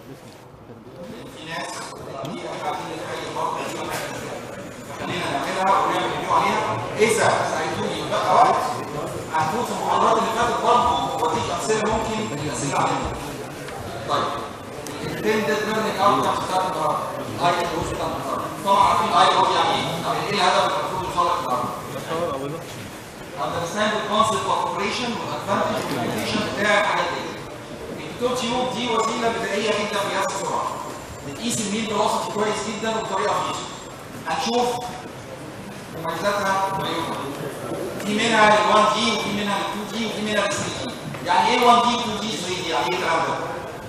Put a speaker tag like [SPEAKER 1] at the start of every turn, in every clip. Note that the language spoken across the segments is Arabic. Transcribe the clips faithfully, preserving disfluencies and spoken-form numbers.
[SPEAKER 1] في ناس دي قاعدين نتخيل برضه خلينا نعملها ونعمل ريفيو عليها. اذا ساعدتوني بقى وقت هنفوت في المحاضرات اللي فاتت برضه واديك امثله ممكن الاسئله عليها. طيب الانتندد ليرنينج اوتكمز بتاعت النهارده الاي او بتاعت النهارده طبعا عارفين الاي او يعني ايه؟ طب ايه الهدف اللي المفروض يوصل لك النهارده؟ understand the concept of operation والادفانتج والليميتيشن بتاع الحاجات دي. التو تيوب دي وسيله بدائيه جدا في قياس السرعه. بتقيس الميل فيلوسيتي كويس جدا وبطريقه فيزيكال. هنشوف مميزاتها وعيوبها. في منها ال واحد دي وفي منها ال اتنين دي وفي منها ال تلاتة دي. يعني ايه واحد دي اتنين دي تلاتة دي؟ يعني ايه الكلام ده؟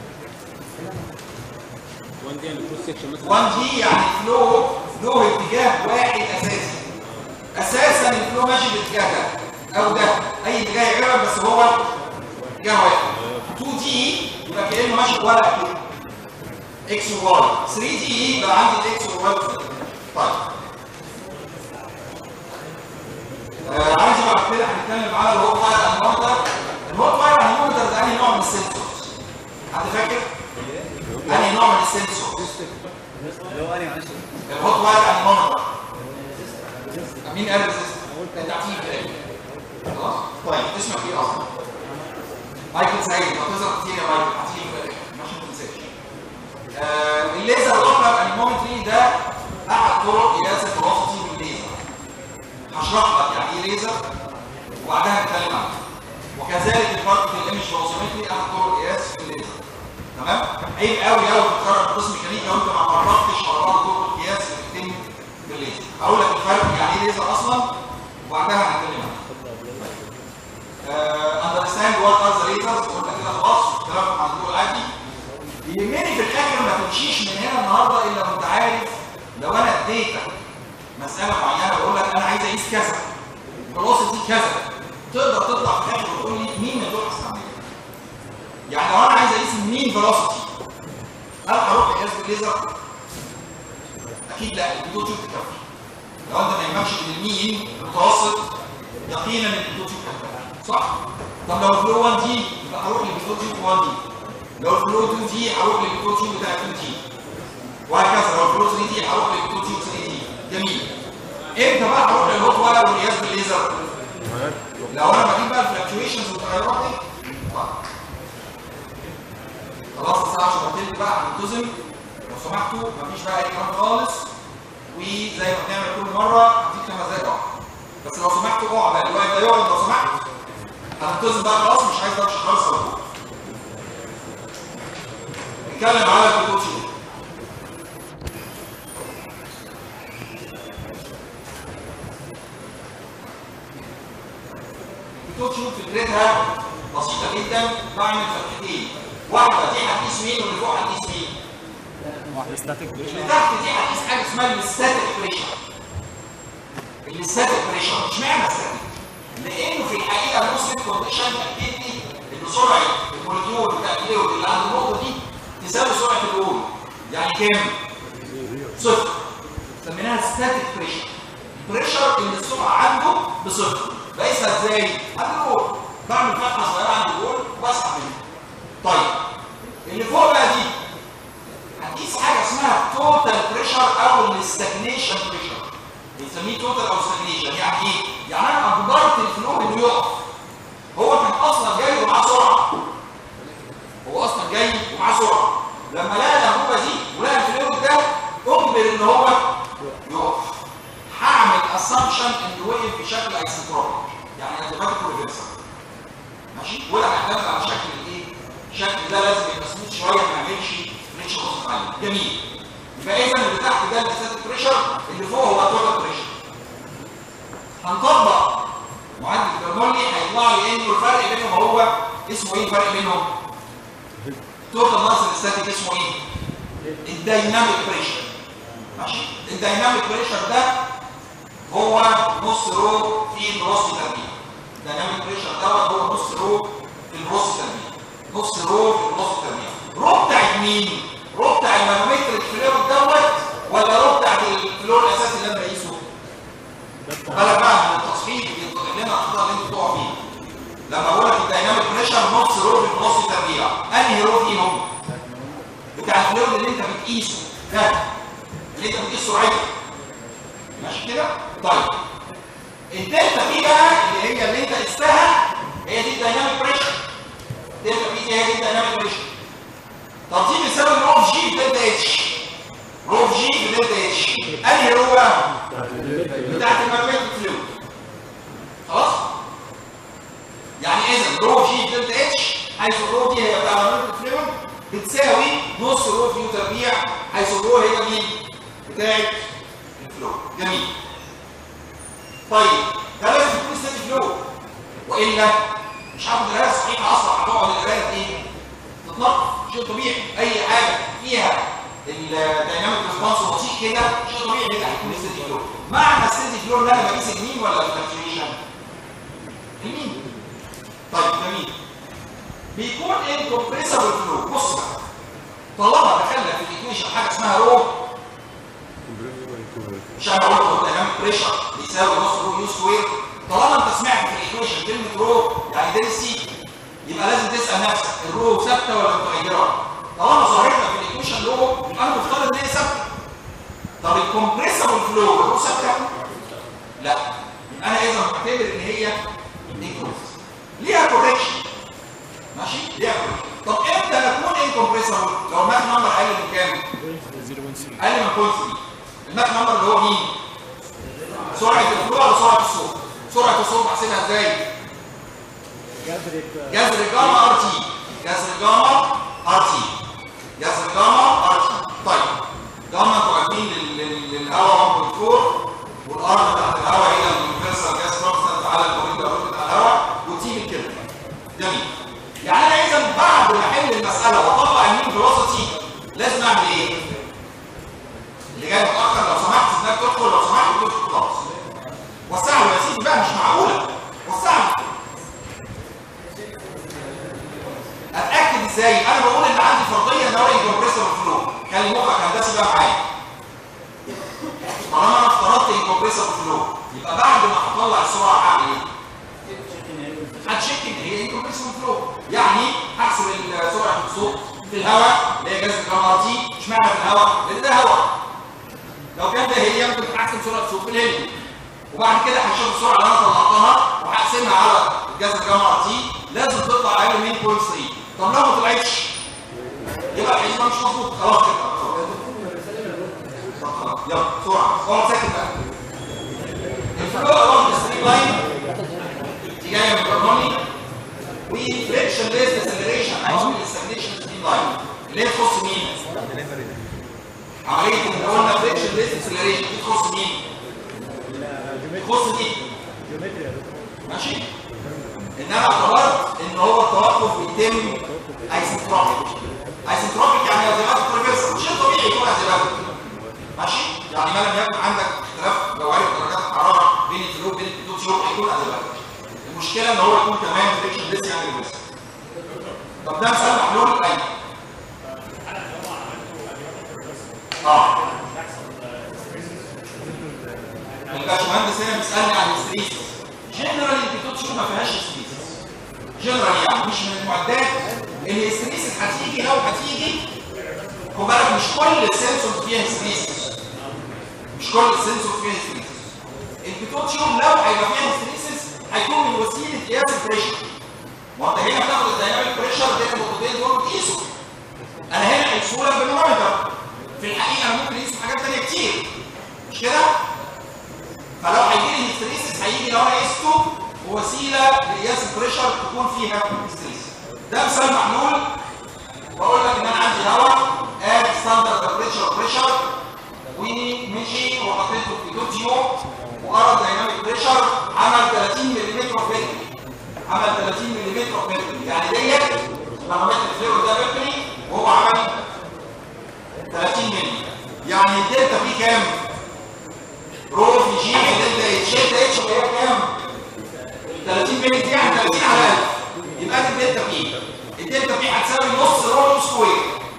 [SPEAKER 2] واحد دي يعني كروس سكشن مثلا.
[SPEAKER 1] واحد دي يعني فلو له اتجاه واحد اساسي. اساسا الفلو ماشي بالاتجاه ده او ده، اي اتجاه يعجبك بس هو اتجاه واحد. اتنين دي يبقى كانه ماشي بورق كده اكس وواي. تلاتة دي يبقى عندي الاكس والواي. طيب آه عايز بعد كده هنتكلم على الهوت واير انمونيتور. الهوت واير انمونيتور ده انهي نوع من السنسورز؟ حد فاكر؟ انهي نوع من السنسورز؟
[SPEAKER 3] اللي هو انهي معلش؟
[SPEAKER 1] الهوت واير انمونيتور. مين قال ريزيست؟ انت عارفين كده. خلاص؟ طيب اسمك ايه اصلا؟ مايكل سعيد. هتظهر كتير يا مايكل، هتيجي في الاخر عشان ما تنساش. آه الليزر اوبرا انيمومتري ده احد طرق قياس الفيلوسيتي بالليزر. هشرح لك يعني ايه ليزر وبعدها هنتكلم عنه. وكذلك البارتيكل ايمج فيلوسيمتري احد طرق قياس بالليزر. تمام؟ عيب قوي قوي تتكرر في قسم ميكانيكا وانت ما عرفتش على بعض طرق القياس اللي بتتم بالليزر. هقول لك الفرق يعني ايه ليزر اصلا وبعدها هنتكلم عنه. understand what are the lasers. قلنا كده خلاص الكلام هنقول عادي. يهمني في الاخر ما تمشيش من هنا النهارده الا وانت عارف لو انا اديتك مساله معينه بقول لك انا عايز اقيس كذا فيلوسيتي كذا، تقدر تطلع في الاخر وتقول لي مين من دول هستعمله. يعني لو انا عايز اقيس مين فيلوسيتي هل هروح اقيس بالليزر؟ اكيد لا، البلوتوث تكفي. لو انت ما يهمكش من المين المتوسط يقينا ان البلوتوث تكفي. صح؟ طب لو الفلو واحد دي يبقى هروح للبلوتوث واحد دي. لو الفلو اتنين دي هروح للبلوتوث بتاع اتنين دي. وهكذا لو الفلو تلاتة دي هروح للبلوتوث تلاتة دي. جميل. امتى بقى هروح للهوت واير والقياس بالليزر؟ لو انا بجيب بقى الفلكتويشنز والتغيرات دي. خلاص الساعه عشرة تلت بقى هنلتزم لو سمحتوا، مفيش بقى اي كلام خالص. وزي ما بنعمل كل مره هديك خمس دقايق واحده. بس لو سمحتوا اقعد بقى الوقت ده يقعد لو سمحت. هنلتزم بقى خلاص، مش عايز دوشه خالص ولا حاجه. نتكلم على البلوتوث. البلوتوث فكرتها بسيطه جدا. بعمل فتحتين، واحده دي هتقيس مين واللي فوق هتقيس مين؟
[SPEAKER 2] واحده ستاتيك بريشر.
[SPEAKER 1] اللي تحت دي هتقيس حاجه اسمها الستاتيك بريشر. الستاتيك بريشر اشمعنى ستاتيك؟ لانه في الحقيقه الموسم كونديشن اكيد لي ان سرعه الموليكيول بتاع الفلويد اللي عند النقطه دي تساوي سرعه الاول. يعني كام؟ صفر. سميناها ستاتيك بريشر. البريشر اللي السرعه عنده بصفر. بقيسها ازاي؟ عند الجول. بعمل فتحه صغيره عند الجول واسحب منها. طيب اللي فوق بقى دي هتقيس حاجه اسمها توتال بريشر او الاستجنيشن بريشر. بنسميه توتال او ستاجنيشن. يعني ايه؟ يعني انا اجبرت الفلو انه يقف. هو كان اصلا جاي ومعاه سرعه. هو اصلا جاي ومعاه سرعه. لما لقى الانبوبه دي ولقى الفلو ده اجبر ان هو يقف. هعمل اسامبشن انه وقف بشكل ايسنتروبيك، يعني انتيباتيك ريفرسال. ماشي؟ ولا هعتمد على شكل الايه؟ الشكل ده لازم يبقى سموث شويه ما يعملش ريتش بسيط عليه. جميل. يبقى اذا اللي تحت ده الستاتيك بريشر، اللي فوق هو التوتال بريشر. هنطبق معدل برنولي هيطلع لي انه الفرق بينهم هو اسمه ايه؟ الفرق بينهم توتال ماس الستاتيك اسمه ايه؟ الدايناميك بريشر. ماشي؟ الدايناميك بريشر ده هو نص رو في الفيلوسيتي تربيع. الدايناميك بريشر دوت هو نص رو في الفيلوسيتي تربيع. نص رو في الفيلوسيتي تربيع. رو بتاعت مين؟ رو بتاع المانومتر الفلويد دوت ولا رو بتاعت الفلو الاساسي اللي انا بقيسه؟ بالك بقى من التصحيح بيطلع لنا الاخطاء اللي انتوا بتقعوا فيها. لما بقول لك الدايناميك بريشر نص رو في الفيلوسيتي تربيع، انهي رو فيهم؟ بتاع الفلويد اللي انت بتقيسه ده، اللي انت بتقيس سرعته. ماشي كده؟ طيب الدلتا بي بقى اللي هي اللي انت قستها هي دي الدايناميك بريشر. الدلتا بي دي هي دي الدايناميك بريشر. طب دي بتساوي رو اوف جي بدلتا اتش. رو اوف جي بدلتا اتش. انهي رو بقى؟ بتاعت الماجنتيك فلويد. خلاص؟ يعني اذا رو اوف جي بدلتا اتش حيث الرو دي هي بتاع الماجنتيك فلويد بتساوي نص رو في يو تربيع حيث الرو هي مين؟ بتاعت الفلويد. جميل. طيب ده لازم يكون ستاتيك فلويد والا مش هاخد القرايه الصحيحه اصلا، هتقعد القرايه ايه؟ تتنقط. شيء طبيعي اي حاجه فيها الدايناميك ريسبونس بطيء كده شيء طبيعي كده هيكون ستاتيك فلويد. معنى ستاتيك فلويد ان انا بقيس المين ولا الفلكتويشن؟ المين. طيب جميل. بيكون انكمبريسبل فلويد. بص بقى طالما دخلنا في الايكويشن حاجه اسمها رو، مش انا قلت الدايناميك بريشر بيساوي نص رو يو سكوير، طالما انت سمعت في الايكويشن كلمه رو يعني دي سي يبقى لازم تسال نفسك الرو ثابته ولا متغيره؟ طالما ظهرت لك في الايكويشن رو يبقى انا مفترض ان هي ثابته. طب الكمبريسبل فلو الرو ثابته؟ لا. يبقى انا اذا بعتبر ان هي انكمبريسبل. ليها كوركشن. ماشي؟ ليها كوركشن. طب امتى نكون انكمبريسبل؟ لو الماك نمبر اقل من كام؟ اقل من صفر فاصلة ثلاثة. الماك نمبر اللي هو مين؟ سرعه الفلو ولا سرعه الصوت؟ سرعه الصوت بحسبها ازاي؟ جذر جاما ار تي. جذر جاما ار تي. جذر جاما ار تي. طيب جاما انتوا عارفين للهواء واحد فاصلة أربعة والار بتاعت الهواء هي اليونيفرسال جاز كونستانت على الكوريدور بتاع الهواء وتي بالكده. جميل. يعني انا اذا بعد ما احل المساله واطبق المين فيلوسيتي لازم اعمل ايه؟ اللي جاي متاخر لو سمحت سيبناك تدخل، لو سمحت تدخل خلاص. وسعوا يا سيدي بقى مش معقوله. وسعوا. اتاكد ازاي؟ انا بقول ان عندي فرضيه ان هو انكمبريسبل فلو. خلي مخك هندسي بقى معايا. طالما انا افترضت انكمبريسبل فلو يبقى بعد ما هطلع السرعه هعمل ايه؟ هتشيك ان هي انكمبريسبل فلو. يعني هحسب سرعه الصوت في الهواء اللي هي جذر جاما ار تي. اشمعنى في الهواء؟ لان ده هواء. لو كان ده هي ممكن احسب سرعه الصوت في الهيليوم. وبعد كده هشوف السرعه اللي انا طلعتها وهقسمها على الجذر جاما ار تي لازم تطلع اقل من صفر فاصلة ثلاثة. طب لو ما طلعتش يبقى الحسبه مش مظبوط. خلاص كده. طب خلاص يلا بسرعه. اقعد ساكت بقى. الفلو along the straight line اتجاه الكربوني وفريكشن ليس ديسلريشن along the stagnation straight line اللي هي تخص مين؟ عمليه اللي قلنا فريكشن ليس ديسلريشن دي تخص مين؟ تخص دي. ماشي؟ انما اعتبرت ان هو التوقف بيتم ايسنتروبيك. ايسنتروبيك يعني ازيماتيك ريفرسال. شيء طبيعي يكون ازيماتيك. ماشي؟ يعني ما لم يكن عندك اختلاف جوهري في درجات الحراره بين الفلو وبين البيتوتيوم هيكون ازيماتيك. المشكله ان هو يكون كمان فريكشن ليس يعني ريفرسال. طب ده مثال محلول الاي. اه الباشمهندس هنا بيسالني عن الستريسز. جنرالي البيتوتيوم ما فيهاش ستريسز. جنرالي يعني مش من المعدات اللي الستريسز هتيجي. لو هتيجي خد بالك مش كل السنسورز فيها ستريسز. مش كل السنسورز فيها ستريسز. البيتوتيوم لو هيبقى فيها ستريسز هيكون من وسيله قياس البريشر. ما انت هنا بتاخد الدايناميك بريشر بين النقطتين دول وتقيسه. انا هنا قيسه لك بالمانومتر. في الحقيقه انا ممكن اقيسه حاجات ثانيه كتير. مش كده؟ فلو هيجي لي هيستريسيس هيجي لو انا قيسته وسيله لقياس البريشر تكون فيها هيستريسيس. ده مثال محلول. بقول لك ان انا عندي هواء اد ستاندرد تمبريتشر بريشر ومشي وحطيته في بيتوتيوم وقرا دايناميك بريشر عمل ثلاثين ملم اوف ميركوري. عمل ثلاثين ملم اوف ميركوري. يعني ديت مغامات الفلويد ده ميركوري وهو عمل ثلاثين ملم. يعني الدلتا فيه كام؟ رو في جي دلتا اتش. دلتا اتش هي كام؟ ثلاثين ملم دي يعني ثلاثين على ألف. يبقى دي الدلتا فيه. الدلتا فيه هتساوي نص رو سكوير.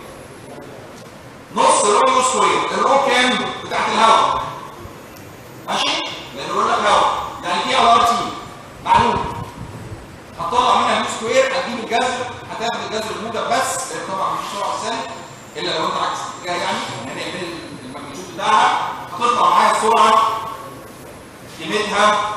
[SPEAKER 1] نص رو سكوير. الرو كام؟ بتاعت الهواء. ماشي؟ لأن بقول لك هواء. يعني دي على ار تي. معلوم. هتطلع منها يو سكوير هتجيب الجذر. هتاخد الجذر الموجب بس لأن طبعا مفيش سرعة ثانية. الا لو انت عكس الاتجاه يعني هنعمل الماجنتيود بتاعها هتطلع معايا السرعه قيمتها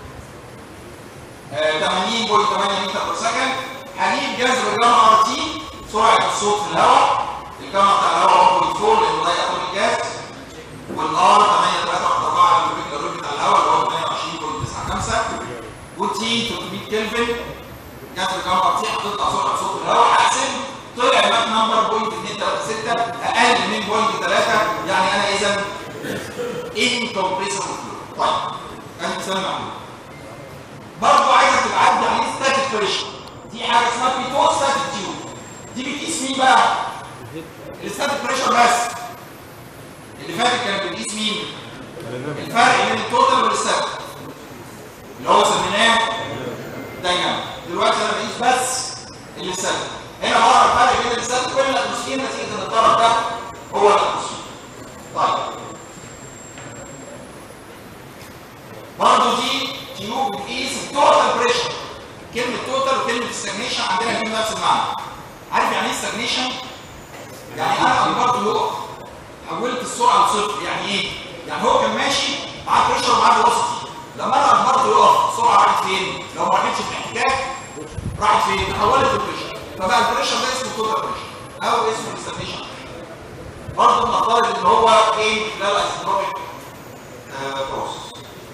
[SPEAKER 1] ثمانين فاصلة ثمانية متر بير سكند. هجيب جذر جاما ار تي سرعه الصوت في الهواء، الجاما بتاع الهواء واحد فاصلة أربعة لانه ده اتوميك جاز، والار ثمانية فاصلة ثلاثة أربعة الريت بتاع الهواء اللي هو ثمانية وعشرين فاصلة تسعة خمسة، والتي ثلاثمية كلفن. جذر جاما ار تي هتطلع سرعه صوت في الهواء، هقسم طلع ماك نمبر بوينت اتنين تلاتة ستة اقل من بوينت ثلاثة، يعني انا اذا انكمبريسبل فلو. طيب ادي مثال معلوم. برضه عايزك تعدي عليه ستاتيك بريشر، دي حاجه اسمها بيتو ستاتيك تيوب. دي بتقيس مين بقى؟ الستاتيك بريشر بس. اللي فاتت كان بتقيس مين؟ الفرق بين التوتال والستاتيك اللي هو سميناه دايناميك. دلوقتي انا بقيس بس الستاتيك. هنا بره الفرق بين الستاتيك والاتموسفير نتيجه ان الطرف ده هو الاتموسفير. طيب برضه دي تيوب بتقيس التوتال بريشر. كلمه توتال وكلمه استجنيشن عندنا الاثنين نفس المعنى. عارف يعني ايه استجنيشن؟ يعني انا برضه يقف، حولت السرعه لصفر. يعني ايه؟ يعني هو كان ماشي معاه بريشر ومعاه فيلوسيتي، لما انا اجبرته يقف السرعه راحت فين؟ لو ما راحتش في الاحتكاك راحت فين؟ تحولت للبريشر، فبقى البريشر ده اسمه توتال بريشر او اسمه الاستجنيشن. برضه نفترض ان هو ايه خلال ايزوتروبيك بروسس.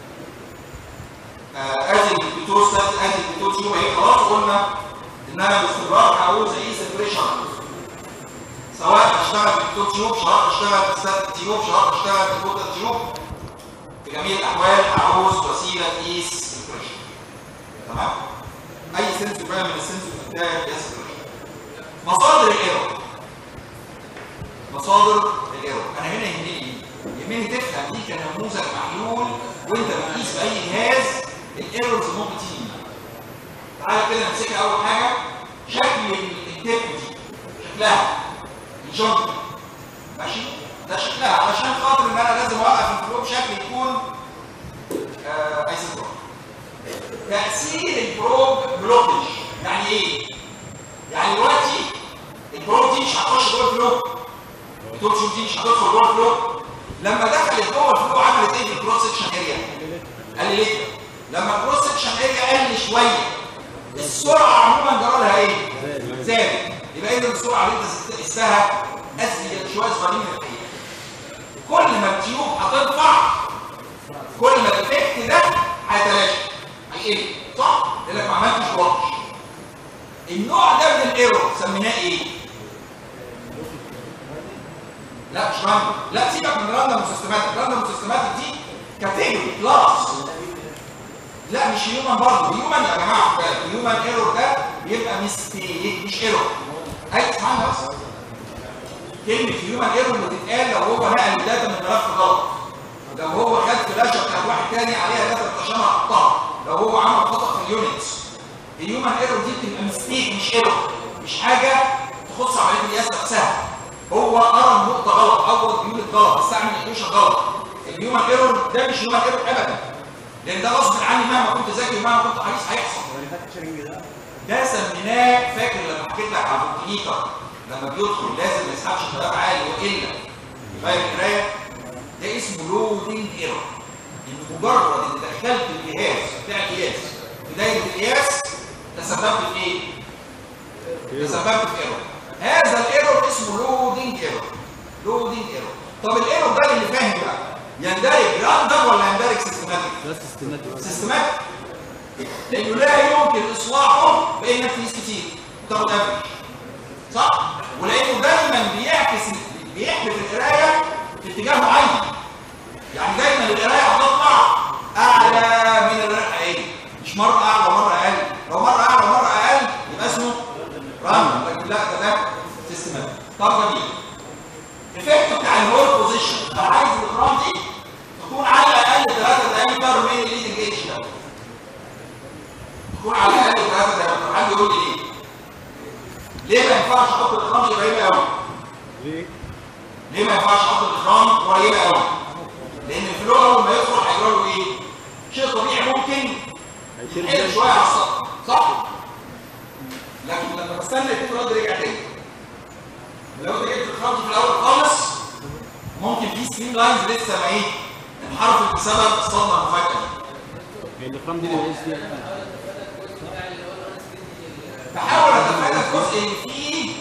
[SPEAKER 1] ادي البيتو ستات ادي البيتو تيوب اهي. خلاص قلنا ان انا باستمرار عاوز اقيس البريشر، سواء بشتغل بالبيتو تيوب، سواء بشتغل بالستات تيوب، سواء بشتغل بالتوتال تيوب. في جميع الاحوال عاوز وسيله تقيس البريشر. تمام؟ اي سنسور بقى من السنسور بتاعي بيقيس البريشر. مصادر الايرور. مصادر الايرور انا هنا يهمني ايه؟ يهمني تفهم دي كنموذج محلول وانت بتقيس باي جهاز الايرورز ممكن تيجي. تعالى كده نمسكها. اول حاجه شكل التيب دي، شكلها الجنط ماشي، ده شكلها علشان خاطر ان انا لازم اوقف الفلو بشكل يكون آه ايسوتروب. تاثير البروب بلوكج يعني ايه؟ يعني دلوقتي البروب دي مش هتخش جوه الفلو، التوب دي مش هتدخل جوه الفلو. لما دخلت جوه الفلو عملت ايه في الكروس سكشن اريا؟ قللتها. لما الكروس سكشن اريا قل شويه السرعه عموما جرى لها ايه؟ زادت. يبقى اذا السرعه اللي انت قستها ازيد شويه صغيرين من الحقيقه. كل ما التيوب هترفع كل ما الايفكت ده هيتلاشى هيقل، صح؟ لانك ما عملتش وقش. النوع ده من الايرور سميناه ايه؟ لا مش راندوم، لا سيبك من راندوم وسيستماتيك. راندوم وسيستماتيك دي كاتيجوري كلاس، لا مش هيومن برضه. هيومن يا جماعه الهيومن ايرور ده بيبقى ميستيك مش ايرور. اي اسمعنا بس كلمه هيومن ايرور بتتقال لو هو نقل الداتا من ملف غلط، لو هو خد فلاشه بتاعت واحد تاني عليها داتا متشابهه حطها، لو هو عمل خطا في اليونتس. الهيومن ايرور دي بتبقى ميستيك مش ايرور، مش حاجه تخص عمليه القياس نفسها. هو قرا النقطه غلط، عوض يونت غلط، استعمل ايكويشن غلط. الهيومن ايرور ده مش هيومن ايرور ابدا، لان ده غصب عني مهما كنت ذكي ومهما كنت حريص هيحصل. ده سميناه، فاكر لما حكيت لك على الفولتميتر لما بيدخل لازم ما يسحبش شباب عالي والا يغير القرايه؟ ده اسمه لودنج ايرور. ان مجرد ان دخلت الجهاز بتاع القياس في دايره القياس تسببت في ايه؟ تسببت في ايرور. هذا الايرور اسمه لودنج ايرور. لودنج ايرور. طب الايرور ده اللي فاهم بقى يندرج راندوم ولا يندرج سيستماتيك؟ لا سيستماتيك. سيستماتيك لانه لا يمكن اصلاحه بانك تقيس كتير وتاخد افريج، صح؟ ولانه دايما بيعكس بيحدف القرايه في اتجاه معين، يعني دايما القرايه هتطلع اعلى من القرايه الحقيقيه، مش مره اعلى ومره اقل. لو مره اعلى ومره اقل يبقى اسمه راندوم، لكن لا ده ده سيستماتيك. طب جميل. الافكت بتاع الهول بوزيشن انا عايز الاخرام دي تكون على الاقل ثلاثة دقايق من الليدنج ايدج ده، تكون على الاقل ثلاثة دقايق. حد يقول لي ليه؟ ليه ما ينفعش احط الاخرام دي قريبه قوي؟ ليه؟ ليه ما ينفعش احط الاخرام قريبه قوي؟ لان الفلو اول ما يدخل هيجرى له ايه؟ شيء طبيعي ممكن يقل شويه على السطح، صح؟ لكن لما بستنى يكون الرد رجع تاني لو انت جبت الخط في الاول خالص ممكن في ستريم لاينز لسه ما ايه انحرفت بسبب الصدمه المفاجئه دي.
[SPEAKER 2] يعني الفرام دي اللي دي
[SPEAKER 1] بحاول اتفادى الجزء اللي فيه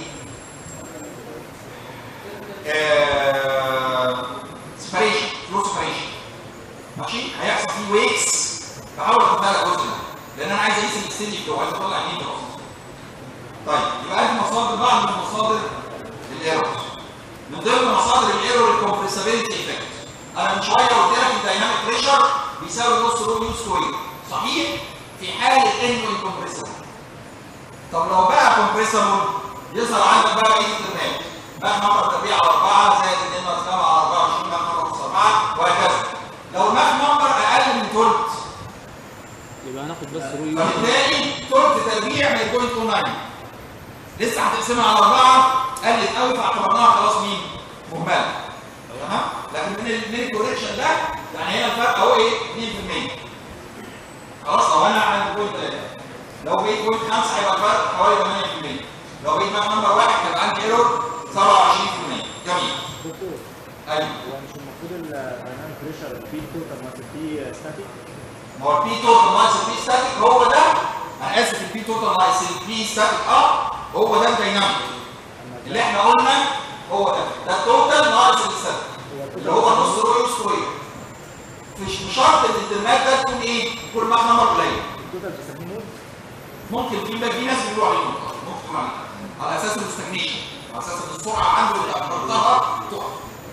[SPEAKER 1] سيبريشن فلو سيبريشن ماشي هيحصل فيه ويكس. بحاول اتفادى الجزء ده لان انا عايز اقيس الاكستنج بتاعه عايز اطلع مين اصلا. طيب يبقى دي مصادر بعض من مصادر الايرور. من ضمن مصادر الايرور الكومبريسابيلتي ايفكت. انا من شويه قلت لك الدايناميك بريشر بيساوي نص رو يو سكوير صحيح في حاله انه انكمبريسبل. طب لو بقى كومبريسبل يظهر عندك بقى ايه الترمات ماك نمبر تربيع على أربعة زائد اتنين ناقص سبعة على أربعة وعشرين ماك نمبر ناقص أربعة وهكذا. لو الماك نمبر اقل من ثلث
[SPEAKER 2] يبقى هناخد بس رو.
[SPEAKER 1] فبالتالي ثلث تربيع من صفر فاصلة تسعة لسه هتقسمها على أربعة قلت قوي فاعتبرناها خلاص مين؟ مهمله. تمام؟ لكن من من الكوريكشن ده يعني هنا الفرق اهو ايه؟ اتنين بالمية. خلاص لو انا عندي بوينت ثلاثة لو بقيت بوينت خمسة هيبقى الفرق حوالي ثمانية بالمية. لو بقيت ماك نمبر واحد هيبقى عندي ايرور سبعة وعشرين بالمية. جميل.
[SPEAKER 4] دكتور
[SPEAKER 1] ايوه
[SPEAKER 4] هو مش المفروض الدايناميك بريشر البي توتال ناقص البي ستاتيك؟
[SPEAKER 1] ما هو البي توتال ناقص البي ستاتيك هو ده. انا اسف البي توتال ناقص البي ستاتيك اه هو ده الدايناميك اللي احنا قلنا هو ده ده التوتال ناقص الستاتيك اللي هو نص رو يو سكوير. مش شرط ان الترمات ده تكون ايه؟ تكون ماك نمبر قليل.
[SPEAKER 4] التوتال بتسميه نود؟
[SPEAKER 1] ممكن في في ناس بيقولوا عليه نود ممكن تكون عليه على اساس الاستجنيشن على اساس ان السرعه عنده اللي اخرتها تقع.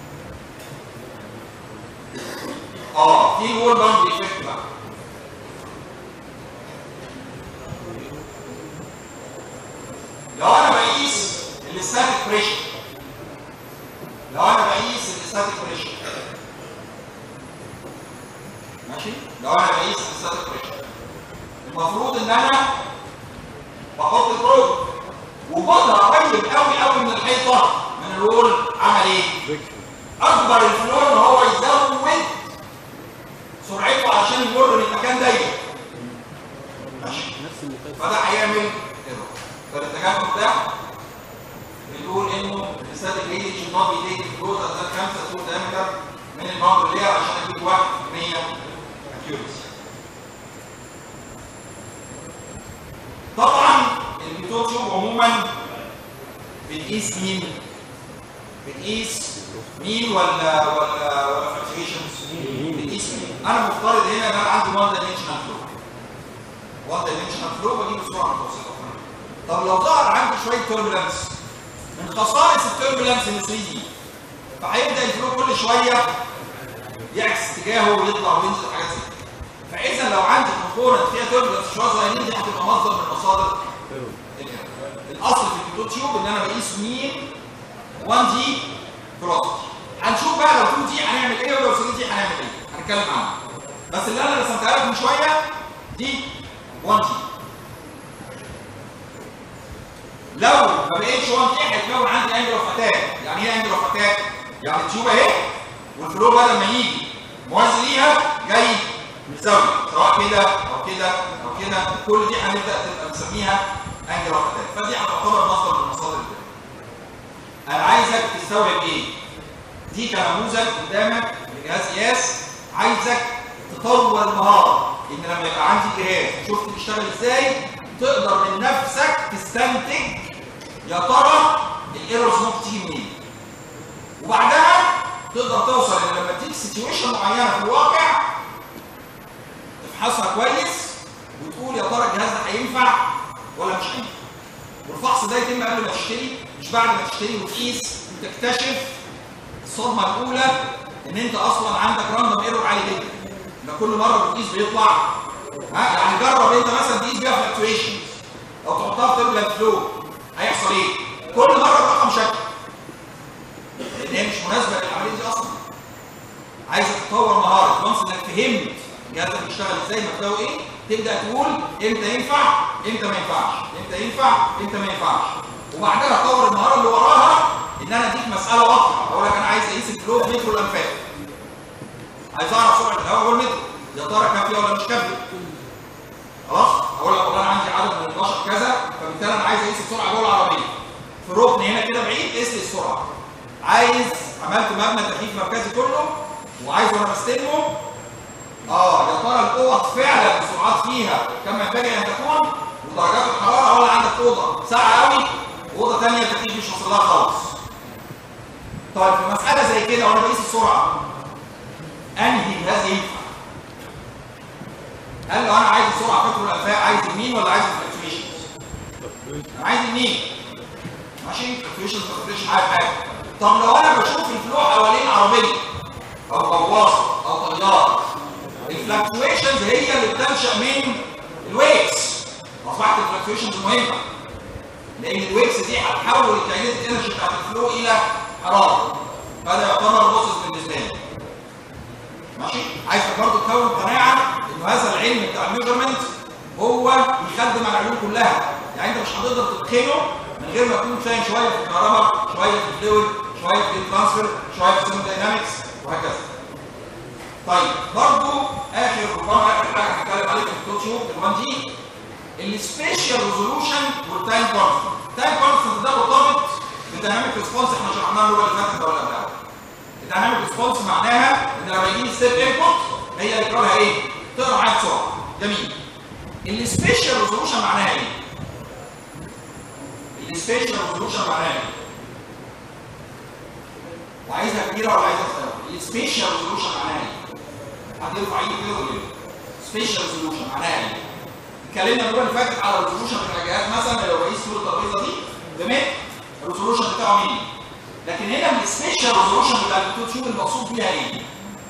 [SPEAKER 1] اه في الوول باوند ايفكت بقى. لو انا بقيس الستاتيك بريشر لو انا بقيس الستاتيك بريشر ماشي لو انا بقيس الستاتيك بريشر المفروض ان انا بحط البروب وجودها قريب قوي قوي من الحيطه من الرول عمل ايه؟ اكبر الفلو ان هو يزود سرعته عشان يمر من مكان ضيق. ماشي فده هيعمل ايرور. فالتجمع ده بنقول انه الستاتيك ريلي should not be taken close at that خمسة طول diameter من الباوندري لير عشان اجيب واحد بالمية accuracy. طبعا الميثود شوب عموما بتقيس مين؟ بتقيس مين ولا ولا ولا فلكتويشنز؟ بتقيس مين؟ انا مفترض هنا ان انا عندي وان دايمنشنال فلو. وان دايمنشنال فلو بجيب السرعه المتوسطه. طب لو ظهر عندي شويه توربulence من خصائص التوربulence انه ثري دي فهيبدا الفلو كل شويه يعكس اتجاهه ويطلع وينزل حاجات زي كده. فاذا لو عندي كومبوننت فيها توربulence شويه صغيرين دي هتبقى مصدر من مصادر الايرور. الاصل في الميثود تيوب ان انا بقيس مين واحد دي فلوسيتي. هنشوف بقى لو اتنين دي هنعمل ايه ولو ثري دي هنعمل ايه هنتكلم عنها. بس اللي انا رسمتها لك من شويه دي واحد دي. لو ما بقتش واحد دي هيتكون عندي انجل اوف اتاك. يعني ايه انجل اوف اتاك؟ يعني التيوب اهي والفلو بدل ما يجي موازي ليها جاي متساوي سواء كده او كده او كده كل دي هنبدا تبقى نسميها انجل اوف اتاك. فدي هتعتبر مصدر من مصادر الدنيا. انا عايزك تستوعب ايه؟ دي كنموذج قدامك لجهاز قياس عايزك تطور المهاره ان لما يبقى عندي جهاز شفت بيشتغل ازاي تقدر من نفسك تستنتج يا ترى الايرورز ممكن تيجي منين. وبعدها تقدر توصل ان لما تيجي سيتويشن معينه في الواقع تفحصها كويس وتقول يا ترى الجهاز ده هينفع ولا مش هينفع. والفحص ده يتم قبل ما تشتري مش بعد ما تشتري وتقيس وتكتشف الصدمه الاولى ان انت اصلا عندك راندوم ايرور عالي جدا. ده كل مره بتقيس بيطلع ها يعني جرب انت مثلا تقيس بيها فلكتويشنز او تحطها في تيربلنت فلو هيحصل ايه؟ كل مره الرقم شكل لان هي مش مناسبه للعمليه دي اصلا. عايزك تطور مهاره وانس انك فهمت جهازك بيشتغل ازاي مبدأه ايه تبدا تقول امتى ينفع امتى ما ينفعش امتى ينفع امتى ما ينفعش. وبعدها تطور المهاره اللي وراها ان انا اديك مساله واضحه اقول لك انا عايز اقيس الفلو في متر الانفاق. عايز اعرف سرعه الهواء جوه المتر يا ترى كافيه ولا مش كافيه. خلاص اقول لك والله انا عندي عدد من اتناشر كذا فبالتالي انا عايز اقيس السرعه جوه العربيه في ركن هنا كده بعيد قيس لي السرعه. عايز عملت مبنى تكييف مركزي كله وعايز وانا بستلمه اه يا ترى الاوض فعلا السرعات فيها كما ينبغي ان تكون ودرجات الحراره، ولا عندك اوضه ساقعه قوي واوضه ثانيه التكييف مش واصل لها خالص. طيب في مساله زي كده وانا بقيس السرعه انهي جهاز ينفع؟ قال له انا عايز السرعه فاكر الانفاق، عايز يمين ولا عايز الفلكتويشنز؟ انا عايز يمين ماشي، الفلكتويشنز ما تفرقش معايا حاجه. طب لو انا بشوف الفلو حوالين عربيه او غواصه او طياره، الفلكتويشنز هي اللي بتنشا من الويكس. اصبحت الفلكتويشنز مهمه لان الويكس دي هتحول الكاينيتيك انرجي بتاعت الفلو الى حراره، فده يعتبر بروسيس بالنسبه لي. ماشي؟ عايزك برضه تكون قناعه انه هذا العلم بتاع الميجرمنت هو يخدم على العلوم كلها، يعني انت مش هتقدر تتقنه من غير ما تكون فاهم شويه في الكهرباء، شويه في الفلويد، شويه في الترانسفير، شويه في الثيرموداينامكس وهكذا. طيب برضه اخر ربما اخر حاجه هنتكلم عليها في التوت شوب ال1 دي السبيشال ريزولوشن والتايم كونستنت. التايم كونستنت ده مرتبط بالديناميك ريسبونس، احنا شرحناها المره اللي فاتت ولا قبلها. الديناميك ريسبونس معناها ان لما يجي لي ستيب انبوت هي اللي تقراها ايه؟ تقرا معايا بسرعه. جميل. السبيشال ريزولوشن معناها ايه؟ السبيشال ريزولوشن معناها ايه؟ وعايزها كبيره ولا عايزها صغيره؟ السبيشال ريزولوشن معناها ايه؟ حد يرفع ايده كده ويقول لي سبيشال ريزولوشن معناها ايه؟ اتكلمنا المره اللي فاتت على الريزولوشن بتاع الجهاز، مثلا لو بقيس طول الترابيزه دي تمام؟ الريزولوشن بتاعه مين؟ لكن هنا السبيشال ريزولوشن بتاع التوت شوب المقصود بيها ايه؟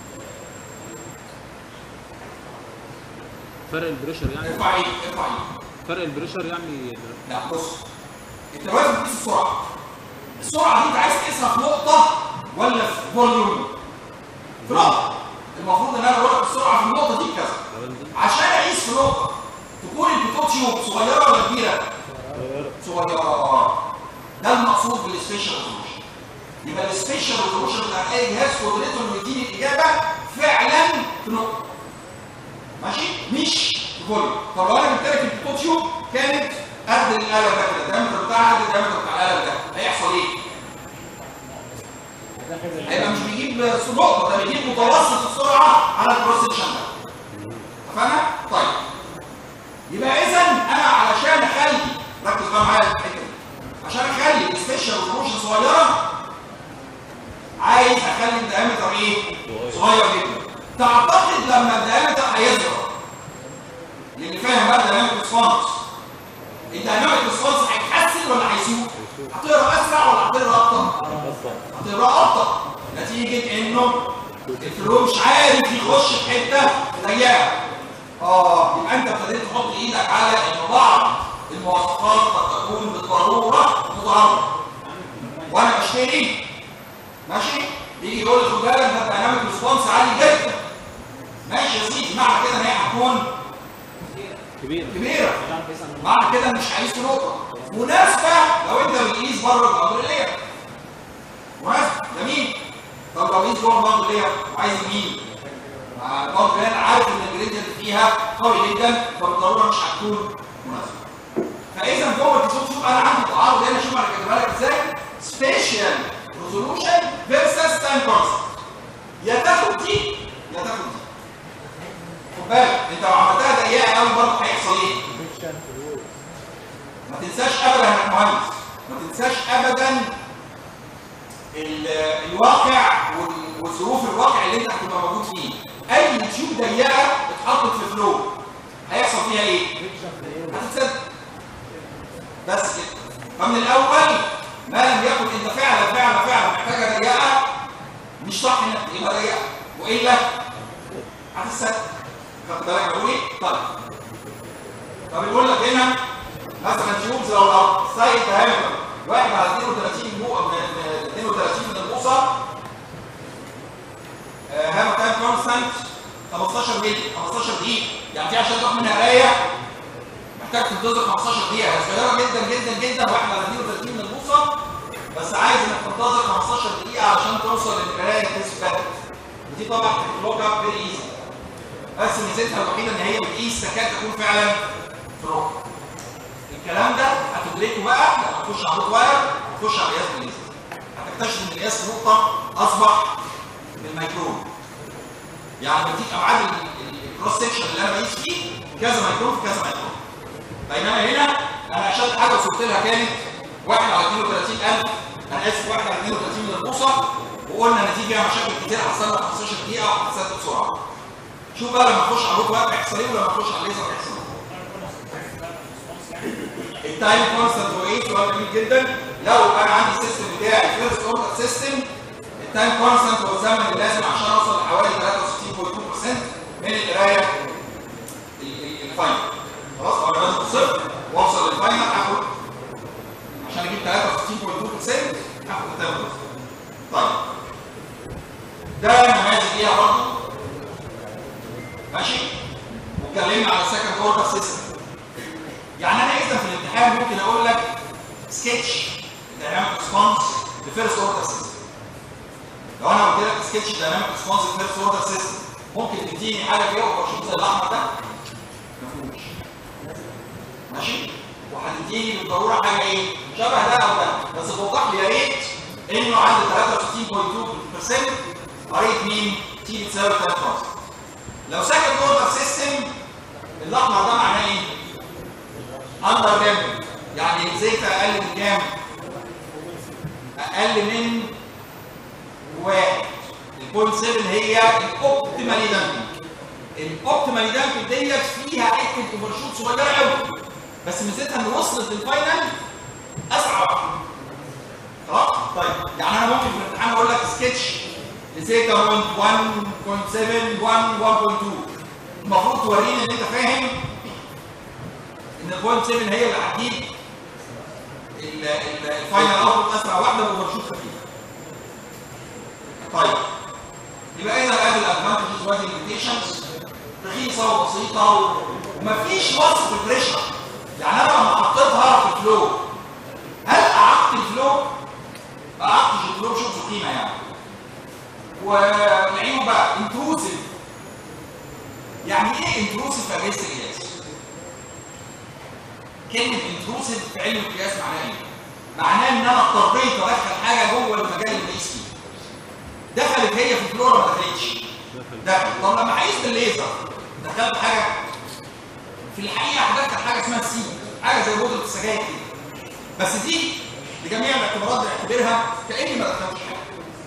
[SPEAKER 2] فرق البريشر يعني.
[SPEAKER 1] ارفع ايدك ارفع ايدك.
[SPEAKER 2] فرق البريشر يعني.
[SPEAKER 1] لا بص، انت دلوقتي بتقيس السرعه. السرعه دي انت عايز تقيسها في نقطه ولا في فوليوم؟ في نقطه. المفروض ان انا بقول لك السرعه في النقطه دي كذا. عشان اقيس في نقطه تكون البيتوت شيوب صغيره ولا كبيره؟ صغيره. ده المقصود بالسبيشال ريزولوشن. يبقى السبيشال ريزولوشن بتاع اي جهاز قدرته انه يديني الاجابه فعلا في نقطه. ماشي؟ مش في فوليوم. طب لو انا جبت لك البيتوت شيوب كانت قد القلم ده كده، الدايمتر بتاعها قد الدايمتر بتاع القلم ده، هيحصل ايه؟ هيبقى مش بيجيب نقطه، ده بيجيب متوسط السرعه على الكروس سكشن ده. اتفقنا؟ طيب. يبقى اذا انا علشان اخلي، ركز بقى معايا في الحته دي، عشان اخلي السبيشال ريزولوشن صغيره عايز اخلي الدايمتر ايه؟ صغير جدا. تعتقد لما الدايمتر هيصغر، اللي فاهم بقى الدايناميك ريسبونس، الدايناميك ريسبونس هيتحسن ولا هيسوء؟ هتقرا اسرع ولا هتقرا ابطا؟ هتقرا ابطا نتيجه انه الفلو مش عارف يخش في حته ضيقه. اه يبقى انت ابتديت تحط ايدك على ان بعض المواصفات قد تكون بالضروره متعارضه. وانا بشتري ماشي يجي يقول لي خد بالك ده الدايناميك ريسبونس عالي جدا. ماشي يا سيدي، معنى كده ان هي هتكون كبيره كبيره معنى كده مش هقيس في نقطه مناسبه. لو انت بتقيس بره البندقيه مناسبه جميل. طب لو قيس جوه البندقيه وعايز مين؟ البندقيه انا عارف ان الجريدينت فيها قوي جدا فبالضروره مش هتكون مناسبه. فاذا جوه الكيسوت شوف انا عندي تعارض هنا. شوف انا كاتبها لك ازاي؟ سبيشال ريزولوشن فيرسس تايم كونستنت. يا تاخد دي يا تاخد دي. خد بالك انت لو عملتها ضيقه قوي برضه هيحصل ايه؟ ما تنساش ابدا انك مهندس، ما تنساش ابدا الواقع والظروف الواقع اللي انت هتبقى موجود فيه. اي تيوب ضيقه اتحطت في فلو هيحصل فيها ايه؟ هتتسد. بس كده. فمن الاول ما لم يكن انت فعلا فعلا فعلا محتاجه ضيقه مش صح انك تبقى ضيقه والا هتتسد. خدت بالك بقول ايه؟ طيب. فبيقول لك هنا مثلا تيوبز لو السايد دايمتر واحد على اثنين وثلاثين بوصه من اثنين وثلاثين من البوصه هاف تايم كونستانت خمستاشر مللي خمستاشر دقيقه. يعني دي عشان تاخد منها قرايه محتاج تنتظر خمستاشر دقيقه. هي صغيره جدا جدا جدا واحد على اثنين وثلاثين من البوصه، بس عايز انك تنتظر خمستاشر دقيقه عشان توصل للقرايه تثبت. ودي طبعا تكلوك اب فيري ايزي. بس ميزتها الوحيده ان هي بتقيس تكاد تكون فعلا في ركن. الكلام ده هتدركه بقى لما تخش على الروت واير هتخش على قياس بالليزر هتكتشف ان قياس نقطه اصبح بالميكرون. يعني بديك ابعاد الكروس سكشن اللي انا بقيس فيه كذا ميكرون في كذا ميكرون. بينما هنا انا اشد حاجه وصلت لها كانت واحد على اثنين وثلاثين ألف، انا اسف واحد على اثنين وثلاثين من البوصه، وقلنا نتيجه فيها مشاكل كتير هتستنى خمستاشر دقيقه وهتستنى بسرعه. شوف بقى لما اخش على الروت وقت هيحصل ايه ولما اخش على الليزر هيحصل ايه. التايم كونستنت هو ايه؟ سؤال جميل جدا. لو انا عندي السيستم بتاعي فيرست اوردر سيستم، التايم كونستنت هو الزمن اللي لازم عشان اوصل لحوالي ثلاثة وستين فاصلة اثنين بالمية من القرايه الفاينل. خلاص انا لازم صفر واوصل للفاينل هاخد عشان اجيب ثلاثة وستين فاصلة اثنين بالمية هاخد التايم. طيب ده نماذج ليها برضه ماشي. واتكلمنا على السكند اوردر سيستم. يعني انا اذا في الامتحان ممكن اقول لك سكتش دايناميك ريسبونس لفيرست اوردر سيستم. لو انا قلت لك سكتش دايناميك ريسبونس لفيرست اوردر سيستم ممكن تديني حاجه كده وبشوف زي الاحمر ده؟ ما فيهوش. ماشي؟ وهتديني بالضروره حاجه ايه؟ شبه ده او ده، بس توضح لي يا ريت انه عند ثلاثة وستين فاصلة اثنين بالمية قريت مين؟ تي بتساوي ثلاثة خمسة. لو سكند اوردر سيستم الاحمر ده معناه ايه؟ اندر دامج، يعني زيتا اقل من كام؟ اقل من واحد. البوينت سبعة هي الاوبتيمالي دامج. الاوبتيمالي دامج ديت فيها حته اوفر شوت صغيره قوي، بس ميزتها ان وصلت للفاينل اسرع واحده. خلاص؟ طيب يعني انا ممكن في الامتحان اقول لك سكتش لزيتا واحد فاصلة سبعة واحد واحد فاصلة اثنين، المفروض توريني ان انت فاهم ان البوينت سبعة هي اللي هتجيب الفاينل اوتبوت اسرع واحده باوفر شوت خفيف. طيب يبقى اذا ادي الادفانتجز وادي الليميتيشنز رخيصه وبسيطه ومفيش وصف البريشر. يعني انا لما حطيتها في الفلو هل اعقت الفلو؟ ما اعقتش الفلو شوف القيمه يعني. والعيوب بقى انتروسيف. يعني ايه انتروسيف في اجهزه القياس؟ كلمه انتروسيف في علم القياس معناها ايه؟ معناه ان انا اضطريت ادخل حاجه جوه المجال اللي بقيس فيه. دخلت هي في الفلورا ما دخلتش؟ دخلت. طب لما هقيس بالليزر دخلت حاجه؟ في الحقيقه هدخل حاجه اسمها سي، حاجه زي بودره السجاير كده. بس دي بجميع الاعتبارات بنعتبرها كاني ما دخلتش حاجه.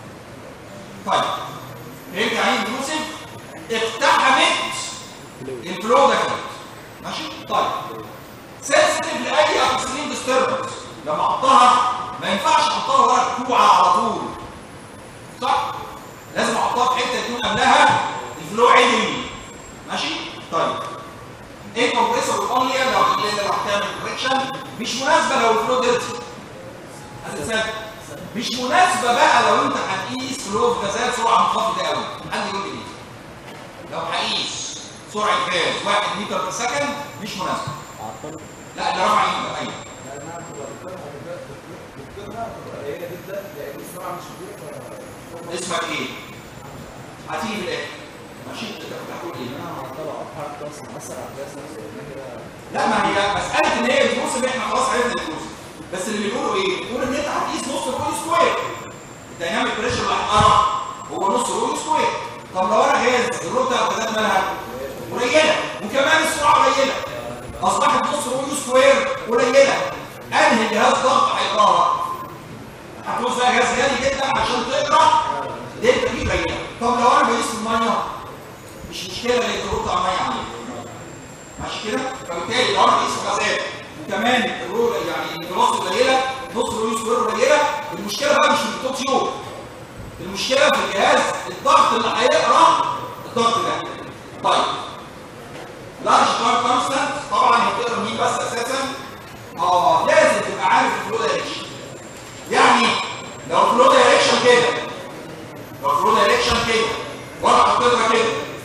[SPEAKER 1] طيب فهمت يعني ايه انتروسيف؟ اقتحمت الفلو دخلت. ماشي؟ طيب سنسيتيف لاي اكستريم ديستربنس، لما احطها ما ينفعش احطها ورا الكوعه على طول. صح؟ لازم احطها في حته يكون قبلها الفلو عدل. ماشي؟ طيب ايه كومبريسور اونلي لو الليله اللي هتعمل كوركشن مش مناسبه لو الفلو ديرتي. اساسا مش مناسبه بقى لو انت هتقيس فلو في غازات سرعه منخفضه قوي. حد يقول لي ليه؟ لو هقيس سرعه غاز واحد متر في السكند مش مناسبه. لا ده رفع ايده. ايوه
[SPEAKER 4] لانها بتبقى بتبقى قليله جدا لان السرعه مش كبيره.
[SPEAKER 1] اسمك ايه؟ هتيجي في الاخر. ماشي؟ انت بتقول ايه؟
[SPEAKER 4] انا معطله ابحر بس اسرع بس كده.
[SPEAKER 1] لا ما هي مساله ان هي الفلوس احنا خلاص عرفنا الفلوس، بس اللي بيقولوا ايه؟ بيقولوا ان انت هتقيس نص الروي سكوير. الديناميك بريشر اللي هيتقرا هو نص الروي سكوير. طب لو انا غاز الروي بتاع الغازات مالها؟ قليله وكمان السرعه قليله. اصبحت نص الروي سكوير قليله. انهي جهاز ضغط هيقراها؟ هتوز بقى جهاز غالي جدا عشان تقرا دلتا دي قليله. طب لو انا بقيس الميه مش مشكله لان الروي بتاع الميه عاليه. ماشي كده؟ فبالتالي لو انا بقيس غازات وكمان الرول يعني الفلوس قليله نص الروي سكوير قليله، المشكله بقى مش في التوب تيوب. المشكله في الجهاز الضغط اللي هيقرا الضغط ده. طيب لارج تايم كونستانت طبعا هتقرا مين بس اساسا؟ اه لازم تبقى عارف الفلو دايركشن. يعني لو الفلو دايركشن كده لو الفلو دايركشن كده وانا حطيتها كده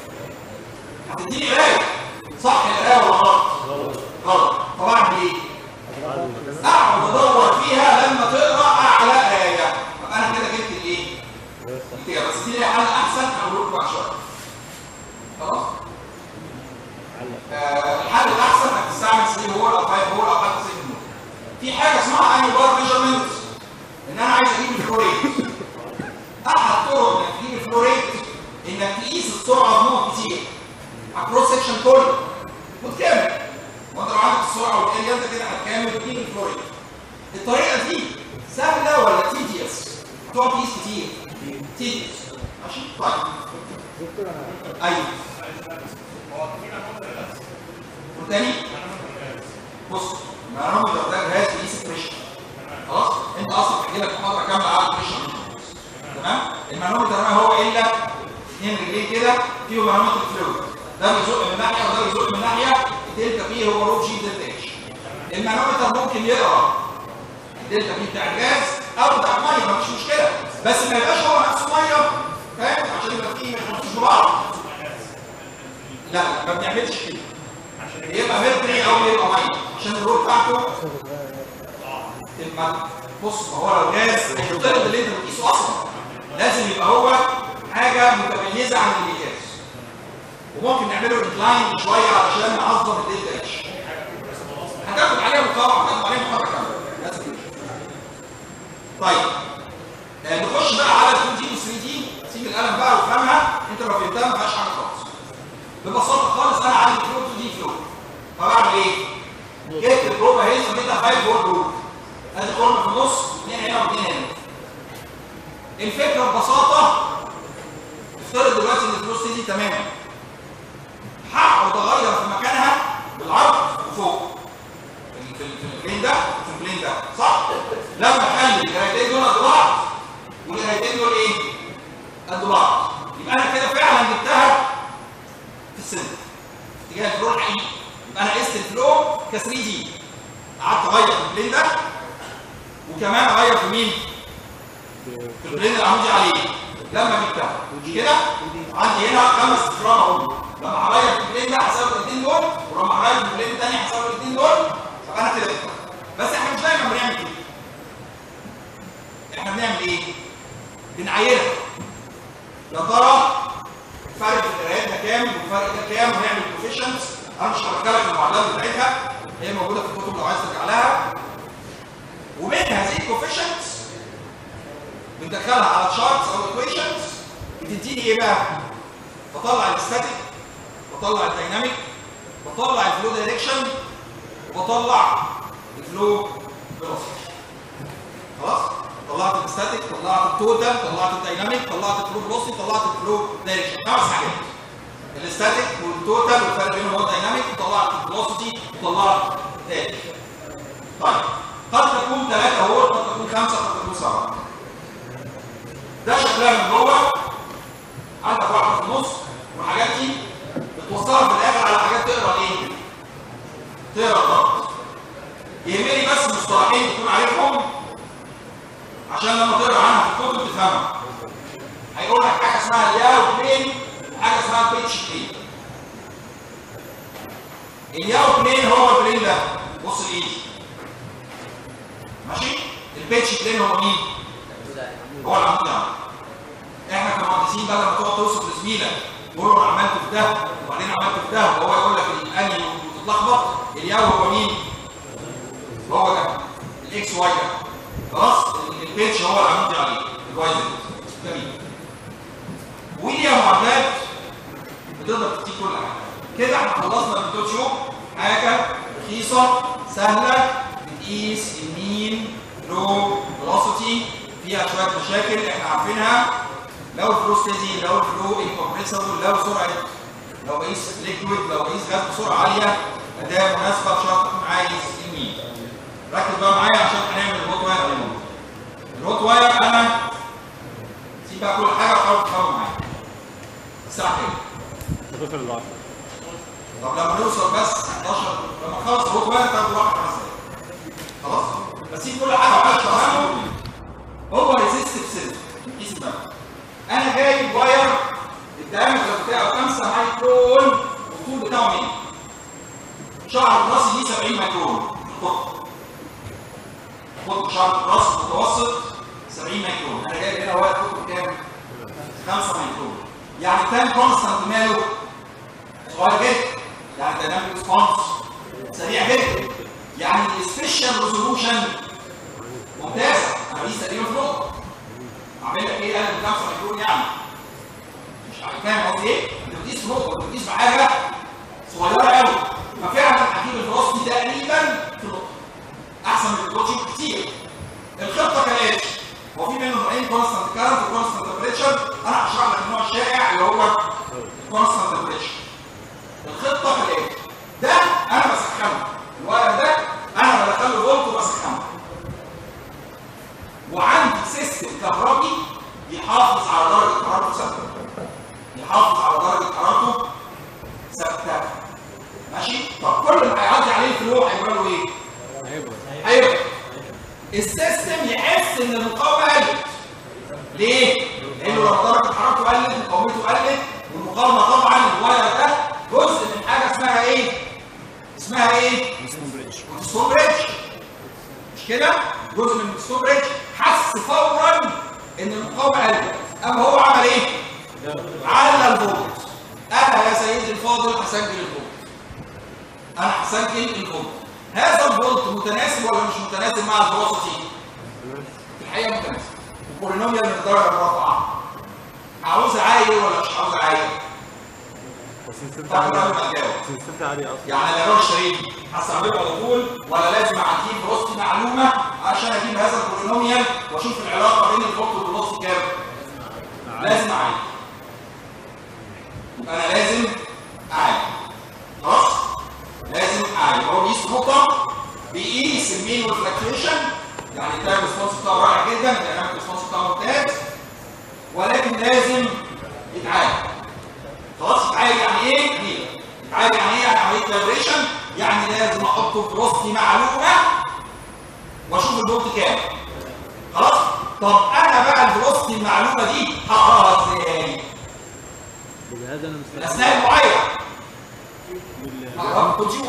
[SPEAKER 1] هتديني قرايه صح القرايه ولا غلط؟ غلط. طب اعمل ايه؟ اقعد ادور فيها لما تقرا اعلى قرايه. طب انا كده جبت الايه؟ كده بس دي ليها حل احسن هقول لكم بعد شويه. خلاص؟ آه الحل الاحسن انك تستعمل ثلاثة هول او خمسة هول او حتى ستة هول. في حاجه اسمها انيبار ميجرمنت السرعه بنقط كتير على الكروس سكشن كله وتكمل. وانت لو عندك السرعه والاريا انت كده هتكمل وتجيب الفلوريد. الطريقه دي سهله ولا تيديوس؟ هتقعد تقيس كتير. تيديوس ماشي؟ طيب ايوه والتاني بص المانومتر ده جهاز بيقيس البريشر. خلاص انت اصلا هتجي لك محاضره كامله على البريشر. تمام؟ المانومتر ما هو الا اثنين رجلين كده فيهم مانومتر فلويد، ده بيزق من ناحيه وده بيزق من ناحيه، الدلتا فيه هو روت جي دلتا اتش. المانومتر ممكن يقرا الدلتا فيه بتاع الجاز او بتاع الميه مفيش مشكله، بس ما يبقاش هو نفسه ميه، فاهم؟ عشان يبقى فيه ما يخلطوش ببعض. لا لا ما بنعملش كده، يبقى ميركوري او يبقى ميه عشان الروت بتاعته تبقى. بص ما هو لو جاز هيفترض اللي انت بتقيسه اصلا لازم يبقى هو حاجه متميزه عن اللي بيقاس، وممكن نعمله انكلاين شويه علشان نعظم الدلتا اتش. هتاخد عليها مقاومه، هتاخد عليها محاضره كامله لازم كده. طيب آه نخش بقى على اتنين دي و ثري دي. سيب القلم بقى وافهمها، انت لو فهمتها ما فيهاش حاجه خالص. ببساطه خالص انا عندي فلو اتنين دي فلو، فبعمل ايه؟ جبت البروب اهي سميتها خمسة فولت جروب، ادي خرم في النص، اثنين هنا واثنين هنا. الفكره ببساطه افترض دلوقتي ان الفلوس دي تماما هقعد اغير في مكانها بالعرض وفوق في البلين ده وفي البلين ده، صح؟ لما اخلي الجرايتين دول قد بعض والجرايتين دول ايه؟ قد بعض، يبقى انا كده فعلا جبتها في السنتر في اتجاه الفلو الحقيقي. يبقى انا قست الفلو ك ثري دي، قعدت اغير في البلين ده وكمان اغير في مين؟ في البلين اللي عمودي عليه. لما جبتها مش كده عندي هنا خمس افراد اهو، لما هغير في البلين ده هساوي الاثنين دول، ولما هغير في البلين الثاني هساوي الاثنين دول، فانا كده جبتها. بس احنا مش دايما بنعمل كده، احنا بنعمل ايه؟ بنعايرها يا ترى الفرق في القرايات ده كام والفرق ده كام، ونعمل كوفيشنتس. انا مش هبكلك المعادلات بتاعتها، هي موجوده في الكتب لو عايز ترجع لها. ومن هذه الكوفيشنتس بندخلها على تشارتس او ايكويشنز بتديني ايه بقى؟ بطلع الاستاتيك، بطلع الدايناميك، بطلع الفلو دايركشن، وبطلع الفلو فيلوسيتي. خلاص؟ طلعت الاستاتيك، طلعت التوتال، طلعت الدايناميك، طلعت الفلو فيلوسيتي، طلعت الفلو دايركشن. خمس حاجات: الاستاتيك والتوتال والفرق بينهم هو الدايناميك، وطلعت الفيلوسيتي وطلعت الدايركشن. طيب قد تكون ثلاثة اهو، قد تكون خمسة، قد تكون سبعة. ده شكلها من جوه، عندك واحده في النص، والحاجات دي بتوصلها في الاخر على حاجات تقرا ايه؟ تقرا الضغط. يهمني بس مصطلحين تكون عارفهم عشان لما تقرا عنها في الكتب تفهمها. هيقول لك حاجه اسمها الياو بلين وحاجه اسمها البيتش بلين. الياو بلين هو البلين ده، بص الايد ماشي؟ البيتش بلين هو مين؟ هو العمود ده. احنا كمهندسين بدل ما تقعد توصف لزميلك تقول له انا عملت في ده وبعدين عملت في ده وهو يقول لك الاني وتتلخبط، الياو هو مين؟ هو ده الاكس واي ده. خلاص؟ البيتش هو العمود عليه الواي زد. جميل. وليها معادلات بتقدر تديك كل حاجه. كده احنا خلصنا الفوتوشوب، حاجه رخيصه سهله بتقيس المين فلو فيلوسيتي، فيها شويه مشاكل احنا عارفينها. لو الفلو ستيدي، لو الفلو انكمبريسبل، لو سرعه، لو بقيس ليكويد، لو بقيس غاز بسرعه عاليه، اداه مناسبه بشرط تكون عايز المين. ركز بقى معايا عشان هنعمل الهوت واير اليوم. الهوت واير انا سيب بقى كل حاجه وحاول تفهموا معايا. الساعه كام؟ طب لما نوصل بس حداشر، لما نخلص الهوت واير تاخد واحد خمس دقايق. خلاص؟ بس سيب كل حاجه وحاول تفهموا. هو ريزيستيف سيلف قيس بقى. انا جايب واير الدايمتر بتاعه خمسة مايكرون والطول بتاعه مية. شعر الراس دي سبعين مايكرون القطر. قطر شعر الراس متوسط سبعين مايكرون. انا جايب هنا واير قطر كام؟ خمسة مايكرون. يعني كام كونستانت ماله؟ صغير جدا. يعني دايناميك ريسبونس سريع جدا. يعني السبيشال ريزولوشن ممتازه. انا بقيس تقريبا في نقطه. اعمل لك ايه؟ اقل من خمسة مايكرون يعني. مش عارف فاهم قصدي ايه؟ بتقيس نقطه، بتقيس بحاجه صغيره قوي، ففعلا هتجيب الفلوسيتي تقريبا في نقطه احسن من الكوتشنج كتير. الخطه كالاتي، هو في منه نوعين، كونستانت كارنت وكونستانت تمبريتشر. انا هشرح لك النوع الشائع اللي هو كونستانت تمبريتشر. الخطه كالاتي، ده انا بسخنه، الواير ده انا بدخله فولت وبسخنه، وعندي سيستم كهربي يحافظ على درجه حرارته ثابته، يحافظ على درجه حرارته ثابته. ماشي؟ طب كل ما هيعدي عليه الفلو هيبقى له ايه؟ هيبقى السيستم يحس ان المقاومه قلت. ليه؟ لانه لو درجه حرارته قلت مقاومته قلت، والمقاومه طبعا الواير ده جزء من حاجه اسمها ايه؟ اسمها ايه؟ ستون بريدج. مش كده؟ جزء من الستون بريدج حس فورا ان المقاومه قلت، اما هو عمل ايه؟ على الفولت. انا يا سيدي الفاضل هسجل الفولت. انا هسجل الفولت. هذا الفولت متناسب ولا مش متناسب مع الفلوسيتي؟ في الحقيقه متناسب. البولينوميال من الدرجه الرابعه. عاوز عايل ولا مش عاوز عايل؟
[SPEAKER 2] بس السلسله عاليه. السلسله عاليه اصلا.
[SPEAKER 1] يعني انا لو اشتريت هستعمله على طول ولا لازم اعطيه فلوسيتي معلومه عشان اجيب هذا البولينوميال واشوف العلاقه بين الفولت والفلوسيتي كام؟ لازم اعاين. يبقى انا لازم اعاين. خلاص؟ لازم اعاين. هو بيقيس نقطه، بيقيس المين والفلكتويشن، يعني التايم ريسبونس بتاعه رائع جدا، الدايناميك ريسبونس بتاعه ممتاز، ولكن لازم يتعاين. خلاص؟ يتعاين يعني ايه؟ يتعاين يعني ايه؟ يعني عمليه كالبريشن، يعني لازم احطه في فلوسيتي معلومه واشوف الفولت كام. خلاص؟ طب انا بقى الفلوسيتي المعلومه دي هقراها ازاي؟
[SPEAKER 2] بجهاز انا مستخدم
[SPEAKER 1] اثناء المعايره. هقراها بالكوتشيو.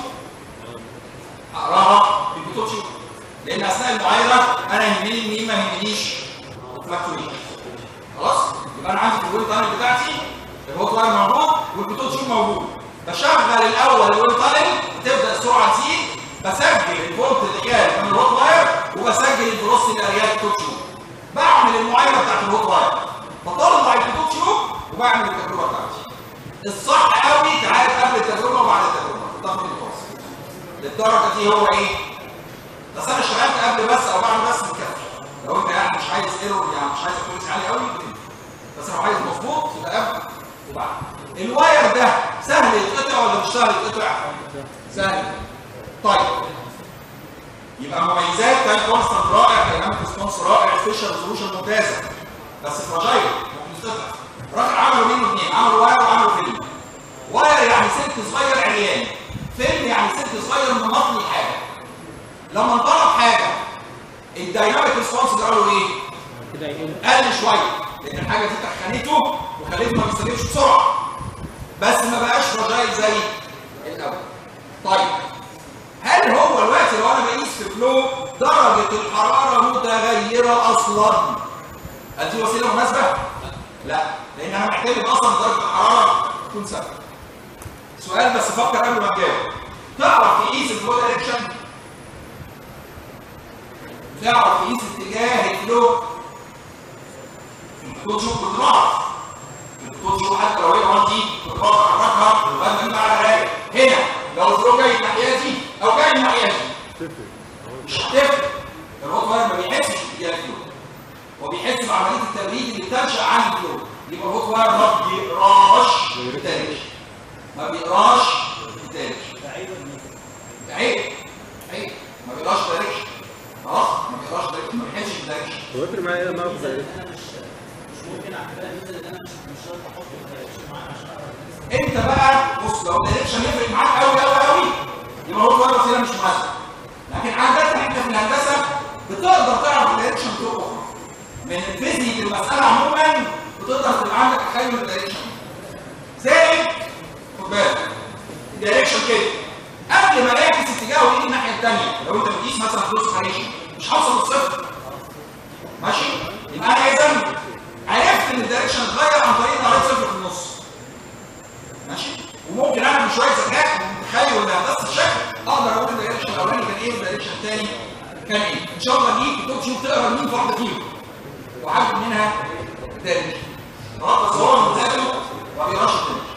[SPEAKER 1] هقراها بالكوتشيو. لان اثناء المعايره انا يهمني مين ما يهمنيش فلكتويشن. خلاص؟ يبقى انا عندي في الويل تانل بتاعتي الهوت واير موجود والبوتنشال موجود. بشغل الاول الويل تانل، تبدا السرعه تزيد، بسجل الفولت اللي جاي من الهوت واير وبسجل الفلوسيتي اللي قاريها البوتنشال. بعمل المعايره بتاعت الهوت واير، بطلع البوتنشال وبعمل التجربه بتاعتي. الصح قوي تعالى قبل التجربه وبعد التجربه في الضغط المتوسط. للدرجه دي هو ايه؟ بس انا اشتغلت قبل بس او بعد بس مكفي. لو انت يعني مش عايز ايرور، يعني مش عايز اكيورسي عالي قوي، بس لو عايز مظبوط يبقى قبل وبعد. الواير ده سهل يتقطع ولا مش سهل يتقطع؟ سهل. طيب يبقى مميزات تايم كونستانت رائع، دايناميك ريسبونس رائع، سبيشال ريزولوشن ممتازه، بس فراجايل ممكن يتقطع. راجل عملوا منه اثنين، عملوا واير وعملوا فيلم. واير يعني سلك صغير عريان، فيلم يعني سلك صغير منطلي حاجه. لما انطلق حاجه الدايناميك ريسبونس اللي قالوا ايه؟
[SPEAKER 2] كده يقل
[SPEAKER 1] قل شويه، لان الحاجه دي تخنته وخليته ما بيستجيبش بسرعه، بس ما بقاش فراجايل زي الاول. طيب هل هو دلوقتي لو انا بقيس في فلو درجه الحراره متغيره اصلا، هل دي وسيله مناسبه؟ لا، لان انا محتاج اصلا درجه الحراره تكون ثابته. سؤال بس فكر قبل ما تجاوب. تعرف تقيس الفلو دايركشن؟ تعرف تقيس اتجاه الفلو؟ الفلو تشوف بتنعرف. الفلو تشوف حتى لو هي غلطي بتقدر تحركها لغايه ما تبقى على راجع. هنا لو الفلو جاي الناحيه دي او جاي الناحيه دي مش هتفرق. الهوت واير ما بيحسش باتجاه الفلو، هو بيحس بعمليه التبريد اللي بتنشا عن الفلو. يبقى الهوت واير ما بيقراش بالتاريخ، ما بيقراش بالتاريخ. عيب عيب ما بيقراش بالتاريخ. خلاص ما بيقراش بالتاريخ، ما بيحسش بالتاريخ.
[SPEAKER 2] هو يفرق معايا ايه الموقف ده؟
[SPEAKER 3] ممكن اعتبرها مثلا ان انا مش مش شرط احط الدايركشن معايا عشان اعرف.
[SPEAKER 1] انت بقى بص، لو الدايركشن يفرق معاك قوي قوي قوي يبقى هو واير وسيله مش مناسبه. لكن عاده احنا في الهندسه بتقدر تعرف الدايركشن بطرق اخرى. من الفيزيك المساله عموما بتقدر تبقى عندك تخيل الدايركشن. زائد خد بالك الدايركشن كده قبل ما اعكس اتجاهه يجي الناحيه الثانيه. لو انت بتقيس مثلا فلوس فاريشن مش هوصل للصفر. ماشي؟ يبقى انا اذا عرفت ان الدايركشن اتغير عن طريق ان قريت صفر في النص. ماشي؟ وممكن انا بشويه ذكاء وتخيل لهندسه الشكل اقدر اقول الدايركشن الاولاني كان ايه والدايركشن الثاني كان ايه. ان شاء الله دي كنت تشوف تقرا مين في واحده فيهم وعارف منها الدايركشن. خلاص بس هو مذاكر وما بيقراش الدايركشن.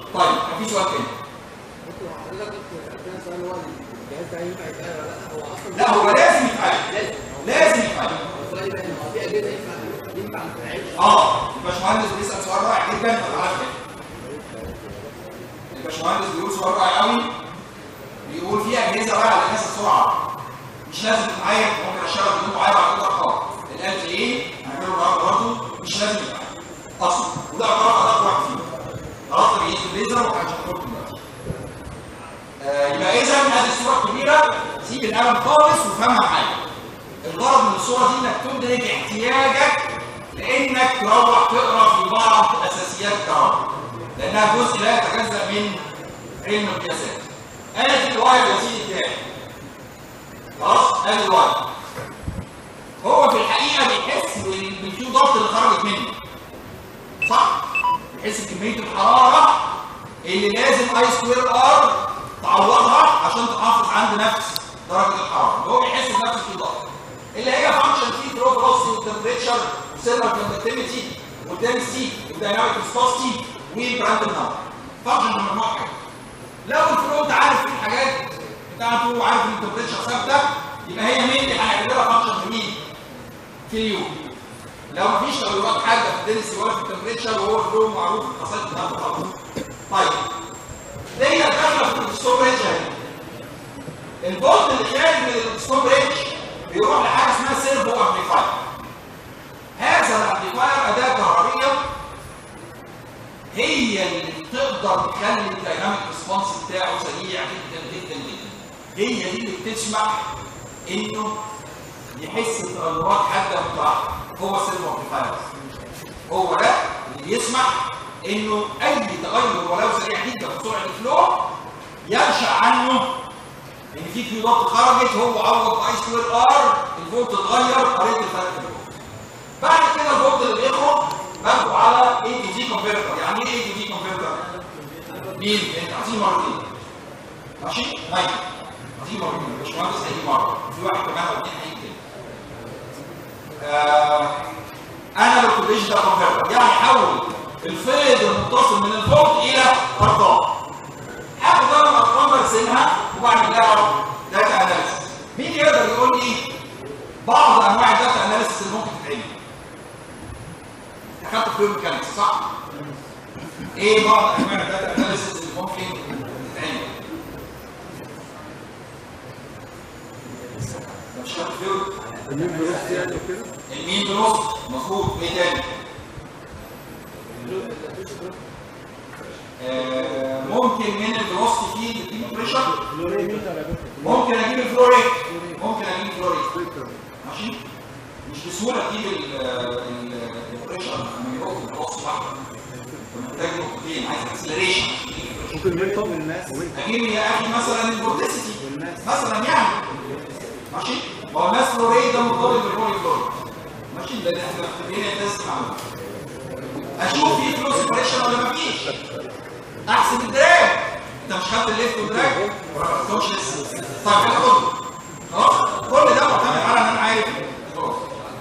[SPEAKER 1] طيب كان في سؤال تاني.
[SPEAKER 5] دكتور حضرتك قلت كده سؤال هو الجهاز ده ينفع يتقال ولا لا؟ هو اصلا
[SPEAKER 1] لا هو لازم يتعالج.
[SPEAKER 5] لازم
[SPEAKER 1] لازم يتعالج.
[SPEAKER 5] السؤال ده هو في اجهزه ينفع ينفع ما تتعالجش؟
[SPEAKER 1] اه الباشمهندس بيسال سؤال رائع جدا على فكره. الباشمهندس بيقول سؤال رائع قوي، بيقول في اجهزه بقى على قياس السرعه مش لازم تتعين، ممكن اشتغل بدون معايره على كل ارقام. ال جي اي هنعمله النهارده برضه مش لازم يتعين اصلا، وده اعتراف ادق واحد فيهم. خلاص بقيت الليزر ومش هنقول دلوقتي. آه يبقى اذا هذه الصوره الكبيره سيب القلم خالص وفهمها معايا. الغرض من الصوره دي انك تدرك احتياجك لانك تروح تقرا في بعض اساسيات الكهرباء لانها جزء لا يتجزا من علم القياسات. ادي الواير يا سيدي بتاعي. خلاص ادي الواير. هو في الحقيقه بيحس بالفيو ضغط اللي خرجت منه. صح؟ بيحس بكميه الحراره اللي لازم اي سكوير ار تعوضها عشان تحافظ عند نفس درجه الحراره. هو بيحس بنفس الفيو ضغط اللي هي فانكشن فيه فلو فيلوسيتي والتمبريتشر والسيلر كوندكتيفيتي والدنسيتي والدايناميك فيسكوسيتي والبراندل نمبر. فانكشن من مجموعه حاجات. لو الفلو انت عارف فيه الحاجات بتاعته وعارف ان التمبريتشر ثابته يبقى هي مين هنعتبرها فانكشن في مين؟ في اليو. لو مفيش تغيرات حاجه في الدنسيتي ولا في التمبريتشر وهو الفلو معروف الخصائص بتاعته خالص. طيب دي داخله في الستوب ريتش اهي. الفولت اللي خارج من الستوب ريتش بيروح لحاجه اسمها سيرفو امبليفاير. هذا الامبليفاير اداه كهربيه هي اللي تقدر تخلي الدايناميك ريسبونس بتاعه سريع جدا جدا جدا. هي دي اللي بتسمح انه يحس بتغيرات حاده متوقعه. هو السيرفو امبليفاير هو ده اللي بيسمح انه اي تغير ولو سريع جدا في سرعه الفلو ينشا عنه ان في فيو ضغط خرجت، هو عوض باي سكوير ار الفولت اتغير قريت الفرق في الفولت. بعد كده الفولت اللي بيخرج باخده على اي تي جي كونفرتر. يعني ايه اي تي جي كونفرتر؟ مين؟ انت عايزين مرتين. ماشي؟ طيب عايزين مرتين. الباشمهندس هيجي مره، في واحد كمان او اثنين هيجي تاني. آه انا لو كنت ديجيتال كونفرتر يعني حول الفيض المتصل من الفولت الى ارقام. هاخد انا الارقام برسمها وبعمل لها داتا اناليسيس. مين يقدر يقول لي بعض انواع الداتا اناليسيس اللي ممكن تتعمل؟ دخلت في ميكانكس صح؟ ايه بعض انواع الداتا اناليسيس اللي ممكن تتعمل؟ مش شرط فيو
[SPEAKER 2] المين بروست يعني وكده؟
[SPEAKER 1] المين بروست مظبوط. ايه تاني؟ آه ممكن من الفيلوسيتي فيه تجيب بريشر. ممكن اجيب الفلوريت. ممكن اجيب الفلوريت. ماشي؟ مش بسهوله تجيب البريشر لما يروح في الفيلوسيتي واحده. محتاج نقطتين، عايز اكسلريشن.
[SPEAKER 2] ممكن المين طب الماس.
[SPEAKER 1] اجيب يا اخي مثلا الفورتيسيتي مثلا يعني. ماشي؟ هو الماس فلوريت ده مرتبط بالبولي فلوريت. ماشي؟ ده احنا محتاجين نتست معلومه. اشوف في فلو سيبريشن ولا مفيش. احسب الدراج. انت مش خدت الليفت والدراج ولا ما خدتهمش لسه. طيب هاخد خلاص كل ده معتمد على ان انا عارف خلاص.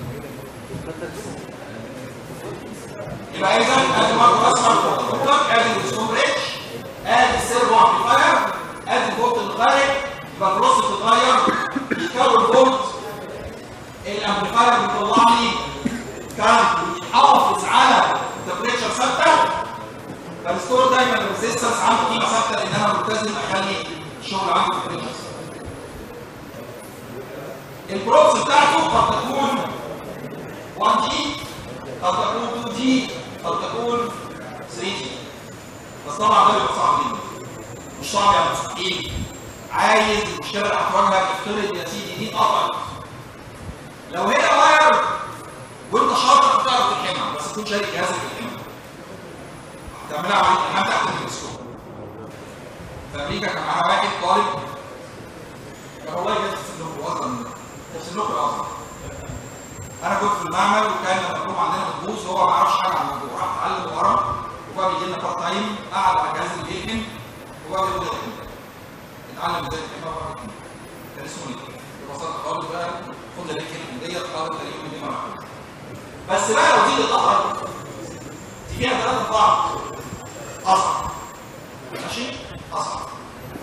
[SPEAKER 1] يبقى اذا ادي برضه اسمع الكمبيوتر ادي الستوب ريتش ادي السيرفو امبليفاير ادي الفولت اللي خارج. يبقى الفلوس بتتغير بيكون فولت. الامبليفاير بيطلع لي كان بيحافظ على التمبريتشر ثابته. فالستور دايما الريزيستنس عنده قيمه ثابته لان انا ملتزم اخلي الشغل عنده تمبريتشر ثابته. البروبس بتاعته قد تكون واحد جي قد تكون اتنين جي قد تكون تلاتة جي. بس طبعا ده بيبقى صعب جدا. مش صعب يعني مستحيل. عايز المشكله اللي هتواجهك افترض يا سيدي دي اتقطعت. لو هنا واير وانت شاطر هتعرف تلحمها بس تكون شارك جهازك تلحمها. هتعملها عمليه الحام تحت الميكروسكوب. في امريكا كان معانا واحد طالب كان والله جاي تفسد لكم اصلا تفسد لكم الازهر. انا كنت في المعمل وكان المطلوب عندنا مدبوس وهو ما يعرفش حاجه عن الموضوع. راح اتعلم ورا وبقى بيجي لنا بارت تايم قعد على جهاز البيلكن وبقى بياخد الحمام. اتعلم ازاي الحمام كان اسمه ايه؟ ببساطه خالص بقى خد البيلكن ديت خالص تقريبا دي مرحله. بس بقى لو دي اتاخر دي فيها ثلاثه بعض اصعب.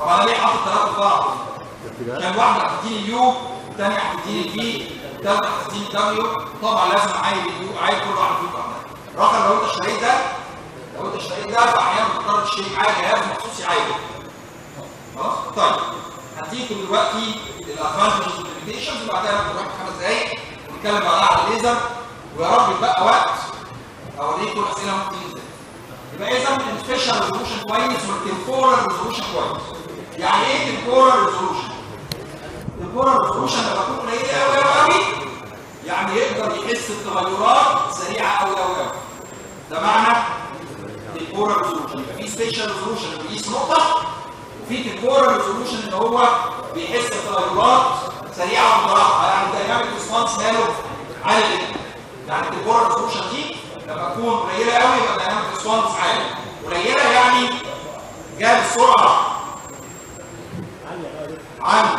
[SPEAKER 1] طب انا ليه حاطط ثلاثه في بعض؟ كان واحده هتديني يو، الثانيه هتديني في، الثالثه هتديني دبليو، طبعا لازم اعايد اليو، اعايد كل واحده فيهم لوحدها. رقم لو انت اشتريت ده، لو انت اشتريت ده فاحيانا بتضطر تشتري معاه جهاز مخصوص يعايده. خلاص؟ طيب هديكم دلوقتي الادفانتجز والليميتيشنز وبعدها ناخد راحه خمس دقايق ونتكلم بعدها على الليزر، ويا رب يتبقى وقت اوريكم الاسئله ممكن ازاي. يبقى اذا السبيشال ريزولوشن كويس والتمبورال ريزولوشن كويس. يعني ايه تمبورال ريزولوشن؟ تمبورال ريزولوشن لما تكون قليله قوي قوي قوي يعني يقدر يحس بتغيرات سريعه قوي قوي قوي. ده معنى تمبورال ريزولوشن. يبقى في سبيشال ريزولوشن اللي بيقيس نقطه، وفي تمبورال ريزولوشن اللي هو بيحس بتغيرات سريعه ومتراحه، يعني الدايناميك ريسبونس ماله عالي جدا. يعني التمبورال ريزولوشن دي لما تكون قليله قوي يبقى الدايناميك ريسبونس عالي، قليله يعني جاب السرعه عاليه.